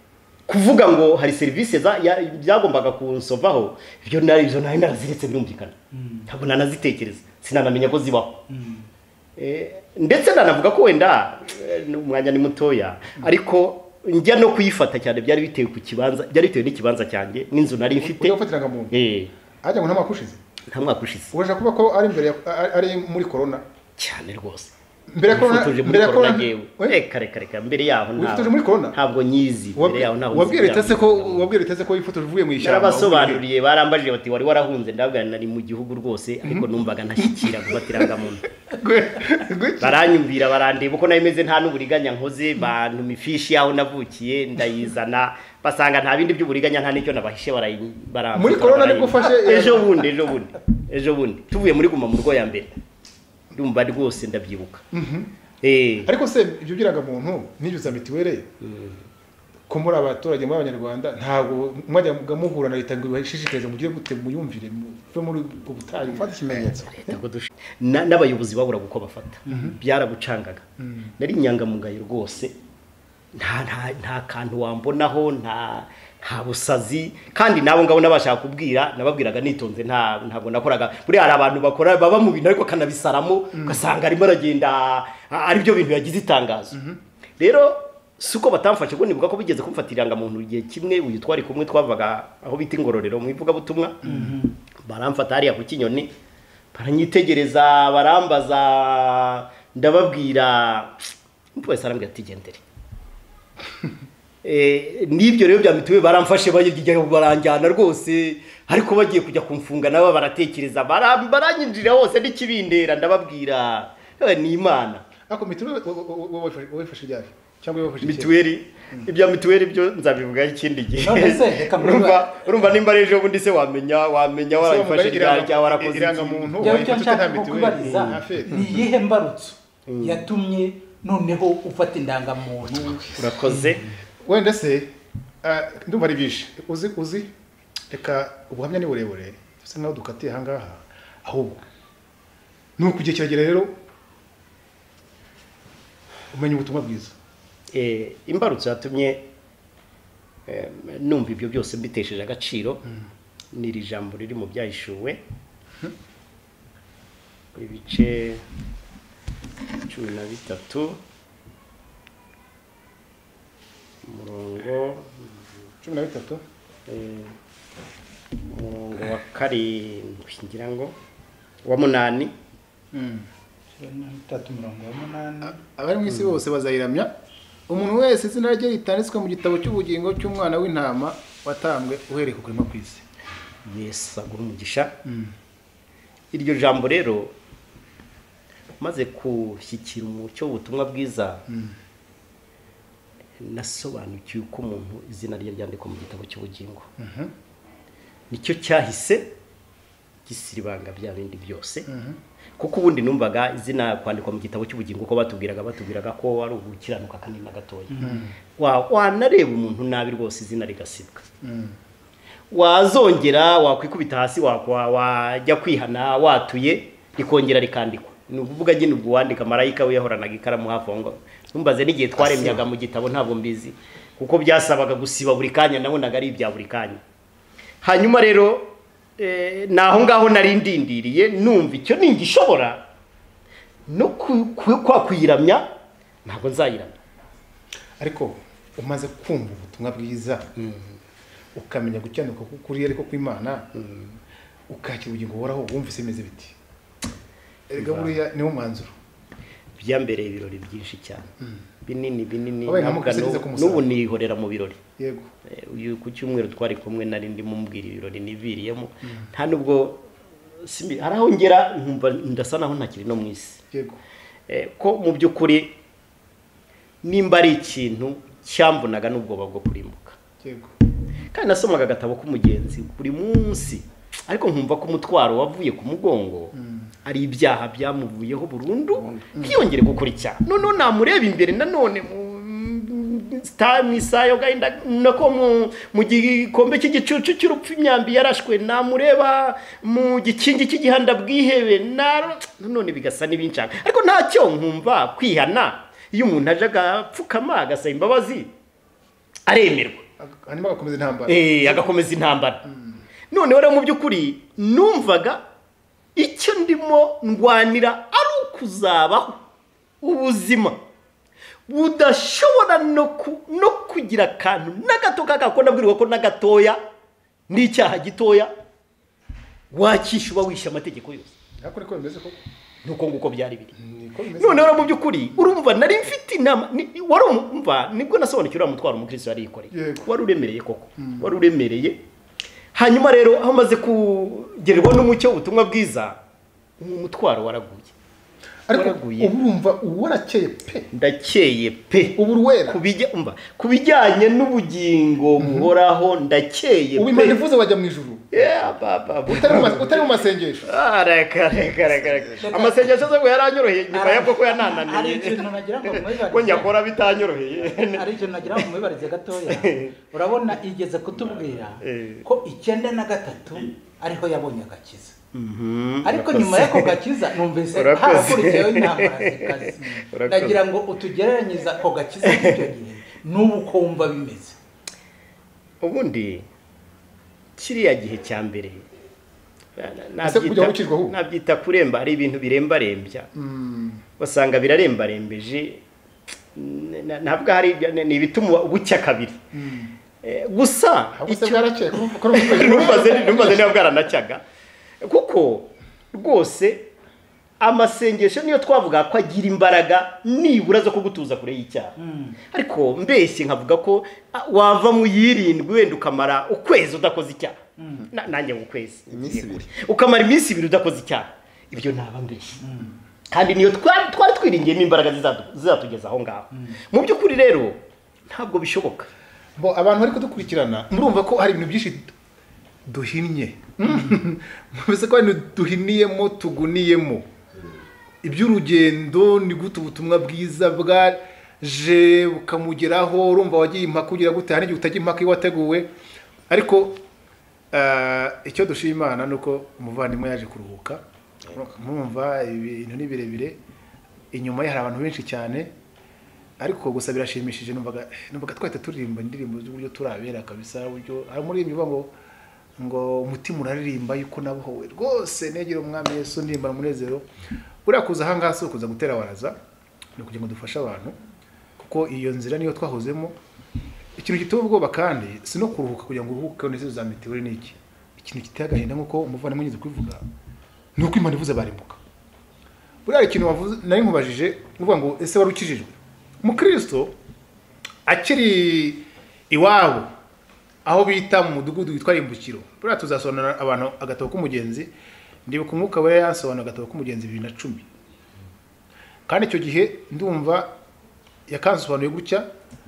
kuvuga ngo hari serivisi byagombaga kunsovaho ibyo nari naraziretse birumvikana ntabwo nanazitekereza sinanamenya ko zibaho ndetse nanavuga ko wenda umwanya ni mutoya ariko njya no kuyifata cyane byari bitewe ku kibanza byari bitewe n'ikibanza cyanjye n'inzu nari mfite ufatiraga mu ajya ngo nta mwaka ushize urashaka kuba ko ari imbere ari muri corona cyane rwose mbere ya corona reka mbere yaho ntabwo nyizi mbere yaho ntaho wabwira itase ko yifotoje uvuye mu ishyamba barabasobanuriye barambajije bati wari warahunze ndabwira nari mu gihugu rwose ariko numvaga ntashyikira gufatiranga muntu baranyumvira barandeba uko nabimeze nta n'uburiganya nkoze bantu mifishi yaho navukiye ndayizana basanga nta bindi by'uburiganya nta nicyo nabahishe muri corona nibwo ufashe ejo bundi tuvuye muri guma mu rugo ya mbere ndumva rwose ndabyibuka ariko se ibyo byiraga muntu n'ibyuza mitiwere ko muri abaturage muri abanyarwanda ntabwo mwajyaga muhura na leta ngo ibashishikarize mugire gute muyumvire fe muri ubutayi ufata ikimenyetso n'abayobozi babura uko bafata byarabucangaga nari inyangamugayo rwose nta kantu wambonaho nta busazi kandi nabo ngabo nabashaka kubwira nababwiraga nitonze ntabwo nakoraga buri hari abantu bakora baba mu bintu ariko kanabisaramo ugasanga arimo aragenda ari byo bintu yagize itangazo rero suko batamfashe ngo nibuka ko bigeze kumfatiranga muntu igihe kimwe uyu twari kumwe twavaga aho bita Ingororero mu ivuga butumwa baramfata hariya ku Kinyoni baranyitegereza barambaza ndababwira wese arambwira ati gendere nibyo rero bya mituwe baramfashe baranjyana rwose ariko bagiye kujya kumfunga nabo baratekereza baranyinjira hose n'ikibindera ndababwira ni Imana ako mituwe wafashe ryari cyangwa wafashe mituweri ibya mituweri byo nzabivuga ikindi gihe urumva nimba rejo bundi se wamenya warayifashe ryari cyangwa warakoze iranga muntu wayifashe nta mituweri ni yihe mbarutso yatumye noneho ufata indangamuntu urakoze wenda se ndumva ari byinshi uzi reka ubuhamya ni burebure dusa naho dukatiye ahangaha ahubwo nuko igihe kiragera rero umenya ubutumwa bwiza imbarutso yatumye numva ibyo byose mbitesheje agaciro ni iri jambo riri mu byahishuwe ibice 13 umurongo 13 umurongo wa karindwi ngira ngo wa 8 abari mu isi bose bazayiramya umuntu wese izina rye ritanditswe mu gitabo cy'ubugingo cy'umwana w'intama watambwe uhereye ku kurema kw'isi. Yesu agura umugisha. Iryo jambo rero maze kushyikira umucyo w'ubutumwa bwiza nasobanukiwe ko umuntu izina rye ryandikwa mu gitabo cy'ubugingo. Nicyo cyahise gisiribanga bya bindi byose. Kuko ubundi numvaga izina kwandikwa mu gitabo cy'ubugingo ko batubwiraga ko ari ubukiranuka kandi na gatoya. Wanareba umuntu nabi rwose izina rigasibwa. Wazongera wakwikubita hasi wajya kwihana watuye rikongera rikandikwa. Ni ukuvuga nyine ubwo wandika marayika we yahoranaga ikaramu hafi aho ngo numbaze n'igihe twaremyaga mu gitabo ntabwo mbizi kuko byasabaga gusiba buri kanya nabonaga ari ibya buri kanya. Hanyuma rero naho ngaho nari ndindiriye numva icyo ningishobora no kwiramya ntabwo nzayiramya. Ariko umaze kumva ubutumwa bwiza ukamenya gucyanuka kuri ariko kw'Imana ukakira ubugingo buhoraho wumvise imeze biti. Erega buriya niwo mwanzuro byambereye ibirori byinshi cyane binini n'ubu nihorera mu birori. Yego uyu ku cyumweru twari kumwe nari ndimo mbwira ibirori niviriyemo nta nubwo araho ngera nkumva ndasa naho ntakiri no mu isi. Yego ko mu by'ukuri nimba ari ikintu cyambunaga n'ubwoba bwo kurimbuka. Yego kandi nasomaga agatabo k'umugenzi buri munsi ariko nkumva ko umutwaro wavuye ku mugongo ari ibyaha byamuvuyeho burundu ntiyongere gukora icyaha. None namureba imbere nanone mu isayo gahinda nako mu gikombe cy'igicucu cy'urupfu imyambi yarashwe namureba mu gikingi cy'igihanda bwihebe none bigasa n'ibinshaka ariko ntacyo nkumva kwihana iyo umuntu aje agapfukama agasaba imbabazi aremerwa hanyuma agakomeza intambara agakomeza intambara noneho rero mu by'ukuri numvaga icyo ndimo ndwanira ari ukuzabaho ubuzima budashobora no kugira akantu n'agato kakako nabwirwa ko n'agatoya n'icyaha gitoya wakisha uba wishe amategeko yose ariko niko bimeze koko nuko nguko byari biri noneho mu by'ukuri urumva nari mfite inama wari umva nibwo nasobanukiwe uriya mutwaro umukristo yari yikoreye wari uremereye koko wari uremereye hanyuma rero aho maze kugererwa n'umucyo w'ubutumwa bwiza umutwaro waraguye ariko urumva warakeye pe ndakeye pe uburwera kubijyanye n'ubugingo buhoraho ndakeye pe ubu imana ivuze wajya mu ijuru utari mu masengesho reka amasengesho se ngo yaranyoroheye nyuma y'abwo ko yanananiye hari ikintu nagira ngo mubibarize ko nyakora bitanyoroheye hari ikintu nagira ngo mubibarize gatoya urabona igeze kutubwira ko 93 ariho yabonye agakiza ariko nyuma y'ako gakiza numvise harakurikiyeho intambara zikaze ndagira ngo utugereranyiza ako gakiza n'icyo gihe n'ubu ko wumva bimeze ubundi kiriya gihe cya mbere nabyita kuremba ari ibintu birembarembya basanga birarembarembeje ntabwo hari ni ibituma bucya kabiri gusa numvaze niba bwaranacyaga kuko rwose amasengesho niyo twavuga ko agira imbaraga nibura zo kugutuza kure y'icyaha ariko mbese nkavuga ko wava mu yirindwi wenda ukamara ukwezi udakoze icyaha nanjye mu kwezi ukamara iminsi 2 udakoze icyaha ibyo naba mbese kandi niyo twari twiringiyemo imbaraga zizatugeza aho ngaho mu by'ukuri rero ntabwo bishoboka abantu bari kudukurikirana murumva ko hari ibintu byinshi duhinnye mbese ko duhiniyemo tuguniyemo iby'urugendo ni gute ubutumwa bwiza bwaje bukamugeraho urumva wagiye impaka ugira gute hari igihe utajya impaka iyo wateguwe ariko icyo dushima Imana nuko umuvandimwe yaje kuruhuka murumva ibintu ni birebire inyuma ye hari abantu benshi cyane ariko gusa birashimishije numvaga twahita turirimba indirimbo z'uburyo turabera kabisa uburyo hari umuririmbyi uvuga ngo umutima uraririmba yuko nabohowe rwose negera umwami Yesu ndirimba umunezero uriya kuza ahangaha si ukuza gutera waraza ni kugira ngo dufashe abantu kuko iyo nzira niyo twahozemo ikintu giteye ubwoba kandi si no kuruhuka kugira ngo uruhuke neza za mitiweli n'iki ikintu giteye agahinda nk'uko umuvandimwe yigeze kubivuga ni uko Imana ivuze barimbuka buriya ikintu wavuze nari nkubajije uvuga ngo ese wari ukijijwe umukristo akiri iwabo aho bita mu mudugudu witwa Rimbukiro buriya tuzasobanura abantu agatabo k'umugenzi ndibuka umwuka we yasobanura agatabo k'umugenzi 2010 kandi icyo gihe ndumva yakansobanuye gutya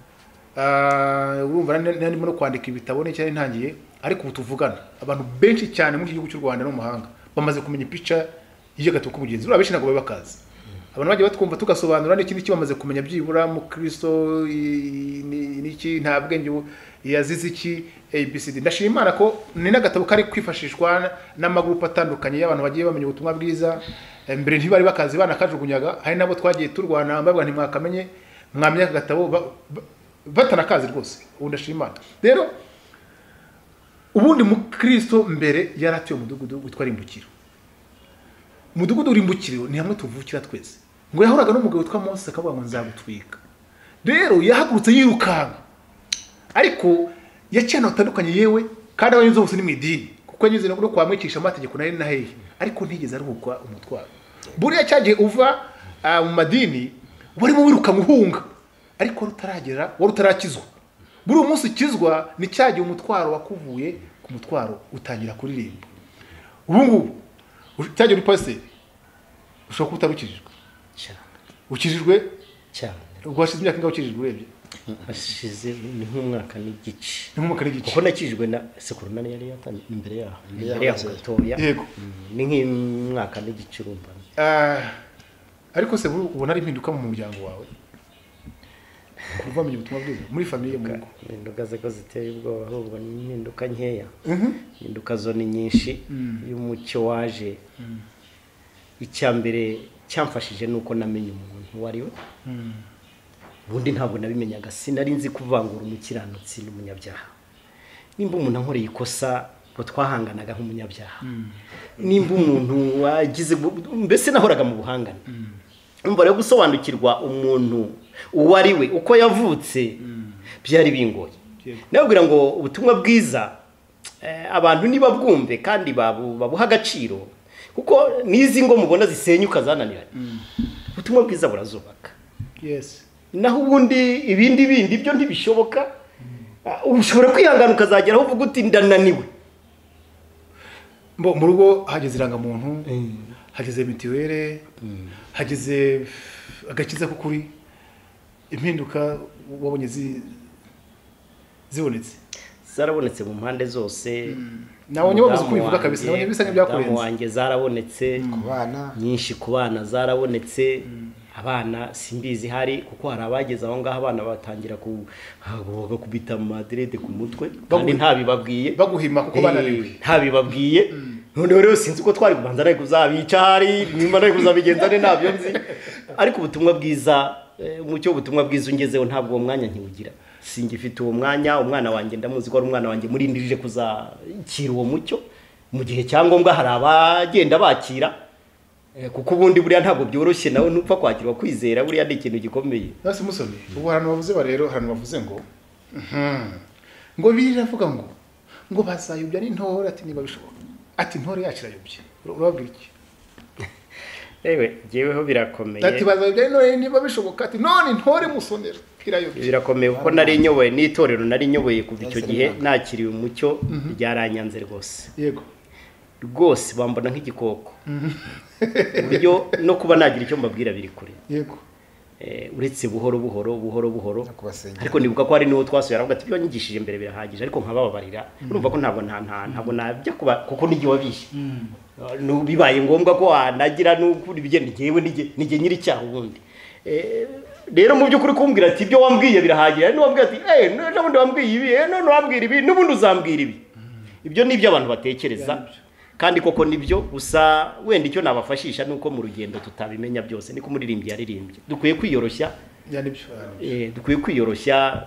urumva ndimo no kwandika ibitabo n'icyo ntangiye ariko ubu tuvugana abantu benshi cyane mu gihugu cy'u Rwanda no mu mahanga bamaze kumenya pica y'agatabo k'umugenzi buriya benshi ntabwo babakazi abantu bagiye batwumva tugasobanura n'ikindi bamaze kumenya byibura mu Kristo n'iki nta bwenge yazize iki ABCD ndashima Imana ko ni n'agatabo kari kwifashishwa n'amagrupe atandukanye y'abantu bagiye bamenya ubutumwa bwiza mbere ntibari bakazi banakajugunyaga hari nabo twagiye turwana mbabwa ntimwakamenye mwamenya agatabo batanakazi rwose ubu ndashima Imana rero ubundi mu Kristo mbere yaratuye umudugudu witwa Rimbukiro umudugudu Rimbukiro ni hamwe tuvukira twese ngo yahoraga n'umugabo witwa Mose akavuga ngo nzagutwika rero yahagurutse yirukanka ariko yacyana batandukanye yewe kandi abanyuze bose ni mu idini kuko yanyuze no kwamwikisha amategeko nari nahehe ariko ntigeze aruhukwa umutwaro buriya cyagiye uva mu madini warimo wiruka muhunga ariko rutaragera wari utarakizwa buri umunsi ukizwa ni cyagiye umutwaro wakuvuye ku mutwaro utangira kuririmba ubu ngubu cyagiye uri pasiteri ushobora kuba utarukijijwe ukijijwe cyane rwashize imyaka ingaho ukijijwe urebye hashize ni nk'umwaka n'igice kuko nakijijwe na sekurunani yari yatanye imbere yaho gatoya yego ni nk'umwaka n'igice urumva ariko se ubona ari impinduka mu muryango wawe kuvamenya ubutumwa bwiza muri famiye mu rugo impinduka ziko ziteye ubwoba ahubwo ni impinduka nkeya impinduka zo ni nyinshi y'umucyo waje icya mbere cyamfashije nuko namenye umuntu wari we ubundi ntabwo nabimenyaga, sinari nzi kuvangura umukiranutsi n'umunyabyaha. Nimba umuntu ankoreye ikosa ngo twahanganaga nk'umunyabyaha, nimba umuntu wagize mbese nahoraga mu buhangane, umva rero gusobanukirwa umuntu uwo ari we uko yavutse byari bingoye. Nabwira ngo ubutumwa bwiza abantu niba bwumve kandi babuha agaciro, kuko nizi ngo mubona zisenyuka zananiranye, ubutumwa bwiza burazubaka. Yes. Naho ubundi ibindi byo ntibishoboka. Ushobora kwihangana ukazageraho uvuga uti ndananiwe. Mu rugo hageze irangamuntu, hageze mitiwere, hageze agakiza k'ukuri, impinduka wabonye zibonetse. Zarabonetse mu mpande zose. Nawe nyababuze kubivuga kabisa, nawe bisa nk'ibyakurenze. Wanjye zarabonetse, ku bana nyinshi ku bana zarabonetse. Abana simbizi hari kuko hari abageze aho ngaho abana batangira kubita Madrid ku mutwe kandi ntabibabwiye, baguhima kuko bananiwe, ntabibabwiye. None rero sinzi ko twari kubanza ari kuzabica hari nimba ari kuzabigenza ne nabyo nzi, ariko ubutumwa bwiza umucyo ubutumwa bwiza ungezeho ntabwo uwo mwanya ntiwugira. Singifite uwo mwanya, umwana wanjye ndamuzi ko ari umwana wanjye murindirije kuzakira uwo mucyo mu gihe cyangombwa. Hari abagenda bakira kuko ubundi buriya ntabwo byoroshye, nawe ntupfa kwakirwa kwizera, buriya ni ikintu gikomeye. Nasi musoni ubu hano bavuze rero, hano bavuze ngo biravuga ngo bazayobya n'intore, ati niba bishoboka, ati intore yacu irayobye. Urababwira iki? Jeweho birakomeye, ati bazayobya n'intore niba bishoboka, ati none intore musonera irayobye. Birakomeye kuko nari nyoboye n'itorero, nari nyoboye kuva icyo gihe nakiriye umucyo, ryaranyanze rwose. Yego rwose bambona nk'igikoko, uburyo no kuba nagira icyo mbabwira biri kure. Yego uretse buhoro, ariko nibuka ko hari n'uwo twasuye aravuga ati ibyo nyigishije mbere birahagije, ariko nkabababarira. Urumva ko ntabwo najya kuba kuko n'igihe wabishe bibaye ngombwa ko wanagira n'ukuri bigenda ngewe nige nyiri cyaha ubundi. Rero mu by'ukuri kumbwira ati ibyo wambwiye birahagije, ari n'uwambwira ati n'ejo bundi wambwiye ibi, none wambwira ibi, n'ubundi uzambwira ibi. Ibyo ni ibyo abantu batekereza kandi koko nibyo, gusa wenda icyo nabafashisha nuko mu rugendo tutabimenya byose, niko muririmbyi yaririmbye. Dukwiye kwiyoroshya, dukwiye kwiyoroshya,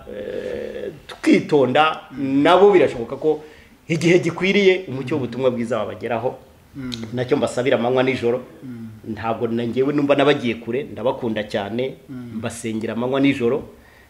tukitonda. Nabo birashoboka ko igihe gikwiriye umucyo w'ubutumwa bwiza wabageraho. Nacyo mbasabira amanywa nijoro. Ntabwo nangewe numva nabagiye kure, ndabakunda cyane, mbasengera amanywa nijoro.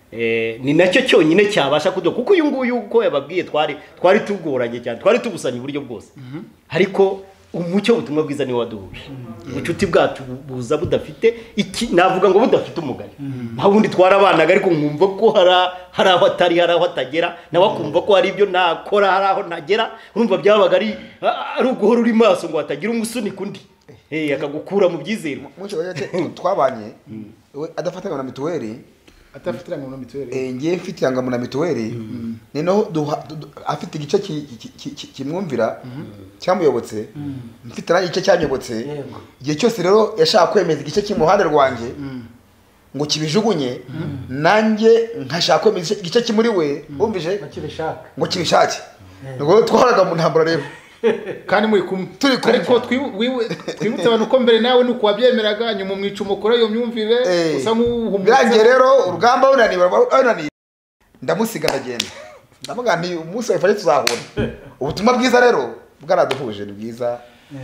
Ni nacyo cyonyine cyabasha kudoka, kuko uyu nguyu uko yababwiye twari tugoranye cyane, twari tubusanye uburyo bwose, ariko umucyo ubutumwa bwiza ni waduhuje. Ubucuti bwacu buza budafite navuga ngo budafite umugani. Nta wundi twarabanaga, ariko nkumva ko hari aho atari, hari aho atagera, nawe akumva ko hari ibyo nakora, hari aho ntagera. Urumva byabaga ari uguhora uri maso ngo hatagira umusunika undi akagukura mu byizerwa. Twabanye adafatanya na mituweli, atafitiranga mu mituweli, ngiye mfitiranga mu mituweli, nino afite igice kimwumvira cyamuyobotse, mfitira igice cyanyobotse. Igihe cyose rero yashaka kwemeza igice kimuhande rwanjye ngo kibijugunye, nanjye nkashaka kwemeza igice kimuri we, wumvije ngo kibishake. Ngo twahoraga mu ntambara rero kandi muri kumwe, ariko twibutse abantu ko mbere nawe nuko wabyemeraga, nyuma mwica umukora iyo myumvire usa nk'uhumbirangiye. Rero urugamba unaniye ndamusiga ndagenda, ndavuga nti umunsi wafashe tuzahura. Ubutumwa bwiza rero bwaraduhuje, ni bwiza.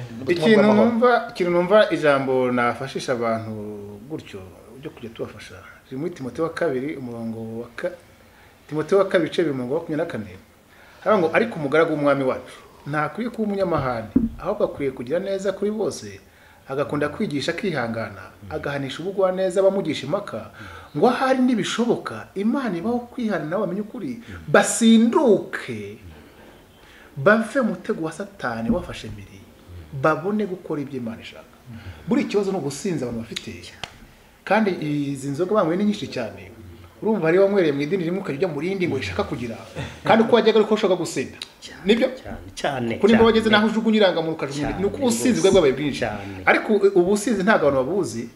Ikintu numva ijambo nafashisha abantu gutyo byo kujya tubafasha riri muri Timoteyo wa 2 umurongo wa Timoteyo wa 2 ibice 24. Haba ngo ariko umugaragu w'umwami wacu ntakwiye kuba umunyamahane, ahubwo akwiye kugira neza kuri bose, agakunda kwigisha, akihangana, agahanisha ubugwa neza abamugisha impaka, ngo ahari nibishoboka Imana ibaho kwihana nabo bamenye ukuri, basinduke bave mutego wa Satani wafashe mbere, babone gukora ibyo Imana ishaka. Buri kibazo no gusinza abantu bafite, kandi izi nzoga bamwe ni nyinshi cyane. Urumva ari wamwereye mu idini rimwe ukajya mu rindi ngo ishaka kugira, kandi uko wajyaga uko ushaka gusenda nibyo cyane kuri ngo bageze naho ujugunyiranga mu rukajugunya, nuko ubusinzi bwabaye bwinshi. Ariko ubusinzi ntago abantu babuzi,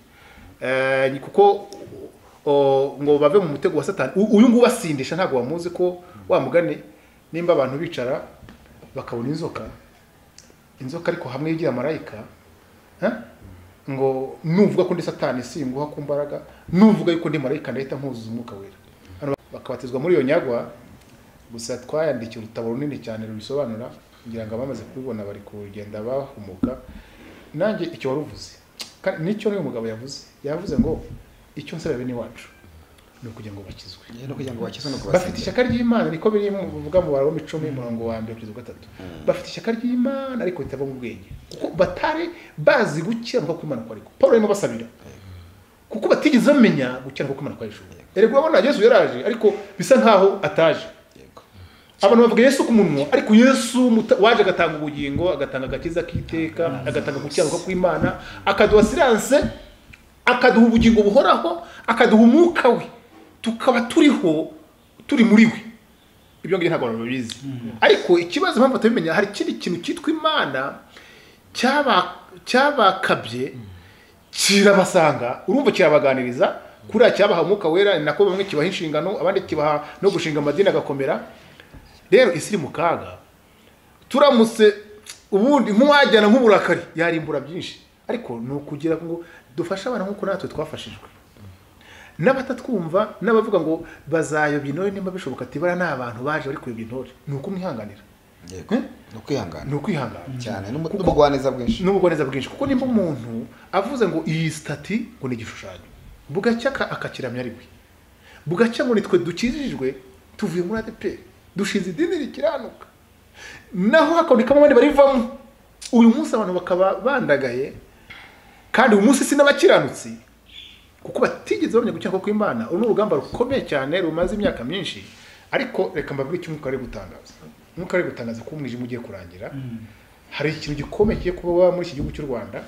kuko ngo bave mu mutego wa Satani. Uyu nguyu basindisha ntago bamuzi ko wamugane nimba abantu bicara bakabona inzoka ariko hamwe yigira marayika, ngo nuvuga ko ndi satani singuha ku mbaraga nuvuga yuko ndi marayika ndahita nkuzuza umwuka wera hano bakabatizwa muri iyo nyagwa gusa twayandikiye urutabo runini cyane rubisobanura kugira ngo abamaze kubibona bari kugenda bahumuka nanjye icyo waruvuze nicyo n'uyu mugabo yavuze ngo icyo nsaba bene wacu no kugira ngo bakizwe no kugira ngo bakizwe no bafite ishyaka ry'Imana niko biri muvuga mu Waroma 10 umurongo wa 2 kugeza 3 bafite ishyaka ry'Imana ariko bitava mu bwenge kuko batari bazi gukiranuka kw'Imana kwa ariko Paulo arimo basabira kuko batigeze bamenya gukiranuka kw'Imana kwa Yesu erego babona Yesu yaraje ariko bisa nkaho ataje abantu bavuga Yesu ku munwa ariko Yesu waje agatanga ubugingo agatanga agakiza k'iteka agatanga gukiranuka kw'Imana akaduha silence akaduha ubugingo buhoraho akaduha umwuka we tukaba turi muri we ibyo ngiye ntabwo babizi ariko ikibazo mpamvu atabimenya hari ikindi kintu cyitwa Imana cyabakabye kirabasanga urumva kirabaganiriza kuri cyabaha umwuka wera ni nako bamwe kibaha inshingano abandi kibaha no gushinga amadini agakomera rero isi mu kaga turamutse ubundi nk'uwajyana nk'uburakari yarimbura byinshi ariko no kugira ngo dufashe abantu nkuko natwe twafashijwe n'abatatwumva n'abavuga ngo bazayobya intore nimba bishoboka ati bara n'abantu baje bari kuyobya intore ni uko mwihanganira no kwihangana cyane n'ubugwaneza bwinshi kuko nimba umuntu avuze ngo iyi stati ngo ni igishushanyo bugacya akakiramya ari we bugacya ngo nitwe dukijijwe tuvuye muri ADP dushize idini rikiranuka naho hakabonekamo abandi barivamo uyu munsi abantu bakaba bandagaye kandi uyu munsi sinabakiranutsi kuko batigeze bamenya gukiranuka kw'Imana uru n'urugamba rukomeye cyane rumaze imyaka myinshi ariko reka mbabwire icyo umwuka ari gutangaza ko umwijima ugiye kurangira hari ikintu gikomeye kigiye kuba muri iki gihugu cy'u Rwanda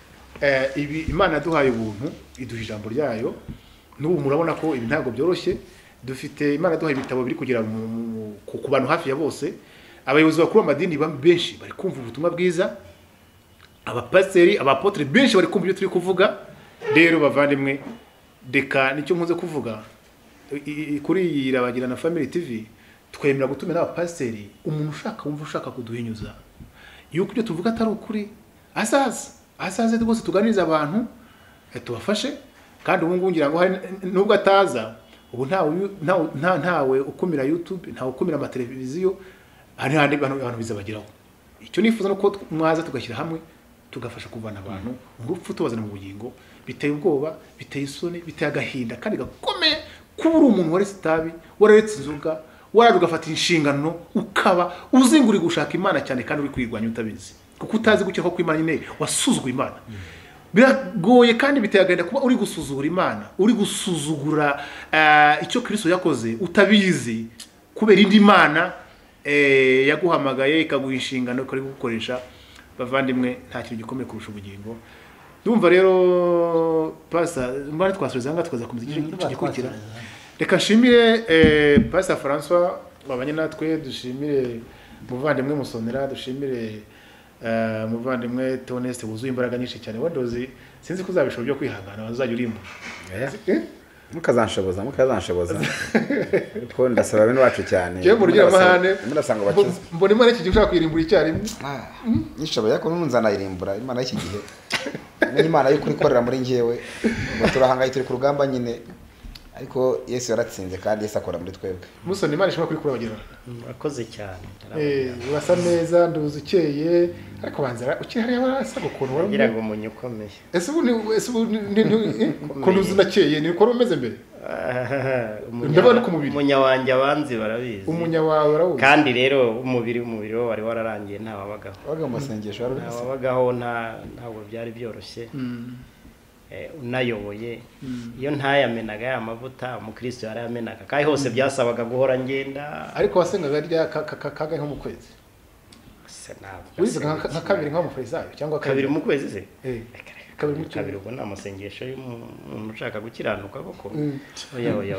ibi Imana yaduhaye ubuntu iduha ijambo ryayo n'ubu murabona ko ibi ntabwo byoroshye dufite Imana yaduhaye ibitabo biri kugira ku bantu hafi ya bose abayobozi bakuru b'amadini benshi bari kumva ubutumwa bwiza abapasiteri abapotre benshi bari kumva ibyo turi kuvuga rero bavandimwe deka nicyo nkunze kuvuga kuri iyi Irabagirana Family TV twemera gutumira abapasiteri umuntu wumva ushaka kuduhinyuza yuko ibyo tuvuga atari ukuri azaze rwose tuganiriza abantu tubafashe kandi ubu ngubu ngira ngo nubwo ataza ubu ntawe ukumira YouTube ntawe ukumira amateleviziyo hari abantu bizabagiraho icyo nifuza no ko mwaza tugashyira hamwe tugafasha kuvana abantu mu rupfu tubazana mu bugingo biteye ubwoba biteye isoni biteye agahinda kandi gakomeye kuba uri umuntu waretse itabi wararetse inzoga waraje ugafatira inshingano ukaba uzinguri gushaka Imana cyane kandi uri kwirwanya utabizi kuko utazi gukira ko Imana nyine wasuzuguye Imana biragoye kandi biteye agahinda kuba uri gusuzugura Imana uri gusuzugura icyo Kristo yakoze utabizi kubera indi Imana yaguhamagaye ikaguha inshingano ukari gukoresha bavandimwe nta kintu gikomeye kurusha ubugingo ndumva rero pasa mbana twasubiza hanga tukaza kumuziki icyo gikurikira reka nshimire Pastor François wabanye natwe dushimire muvandimwe Musonera dushimire muvandimwe Toneste wuzuye imbaraga nyinshi cyane wandozi sinzi ko uzabishobora byo kwihangana bazajya urimbura mukazanshoboza ko ndasaba bene wacu cyane je mu rugira mahane murasanga bakiza mbona Imana iki gihe ushaka kwirimbura icyarimwe nishoboye ko nunzana irimbura Imana y'iki gihe n'Imana yo kurikorera muri ngewe ngo turahangayitse turi ku rugamba nyine ariko Yesu yaratsinze kandi Yesu akora muri twebwe Musoni Imana ishobora kuri kurabagirana akoze cyane urasa neza nduzi ukeye ariko banzara ukiri hariya warasa gukuntu wagira ngo umunyu ukomeye ese ubu kunuzi nakeye ni uko rumeze mbere ndabona ku mubiri umunya wanjye abanzi barabizi umunya wawe barawuzi kandi rero umubiri wo wari wararangiye nta wabagaho wabaga mu masengesho wabagaho ntabwo byari byoroshye unayoboye iyo ntayamenaga ya mavuta umukristo yarayamenaga kandi hose byasabaga guhora ngenda ariko wasengaga rya kaga nko mu kwezi wize nka kabiri nko mu farisayo cyangwa kabiri mu kwezi se kabiri ubwo ni amasengesho y'umuntu ushaka gukiranuka koko oya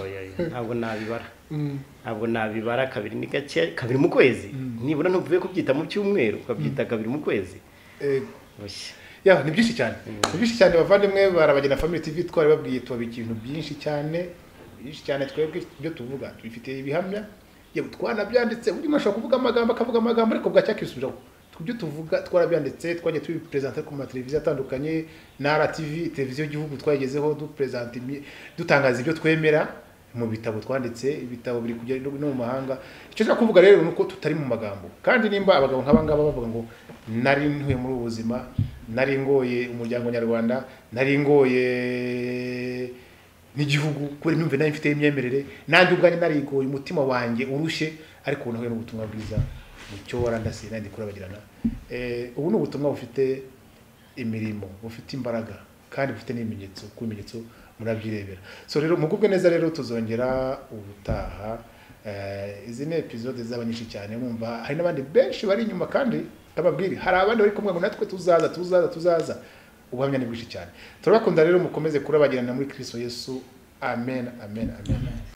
ntabwo nabibara kabiri ni gake kabiri mu kwezi nibura ntuvuye kubyita mu cyumweru ukabyita kabiri mu kwezi ya ni byinshi cyane bavandimwe barabagena Family TV twari babwiye tuba ikintu byinshi cyane twebwe ibyo tuvuga tubifitiye ibihamya yewe twanabyanditse buri mashaka kuvuga amagambo akavuga amagambo ariko bwacya kisubiraho kubyo tuvuga twarabyanditse twagiye tubipresenter ku mateleviziyo atandukanye na RTV televiziyo y'igihugu twagezeho dutangaza ibyo twemera mu bitabo twanditse ibitabo biri kujya no mu mahanga icyo nshaka kuvuga rero nuko tutari mu magambo kandi nimba abagabo nk'abangaba bavuga ngo nari ntuye muri ubuzima nari ngoye umuryango nyarwanda nari ngoye n'igihugu kubera imyumvire nayo mfite imyemerere nanjye ubwanjye narigoye umutima wanjye urushye ariko nahuye n'ubutumwa bwiza mucyo warandase nandi kurabagirana ubu ni ubutumwa bufite imirimo bufite imbaraga kandi bufite n'ibimenyetso ku bimenyetso murabyirebera so rero mugubwe neza rero tuzongera ubutaha izi ni episode z'abanyinshi cyane mwumva hari n'abandi benshi bari inyuma kandi ababwiri hari abandi bari kumwe ngo natwe tuzaza ubuhamya ni bwinshi cyane turabakunda rero mukomeze kurabagirana muri Kristo Yesu amen amen amen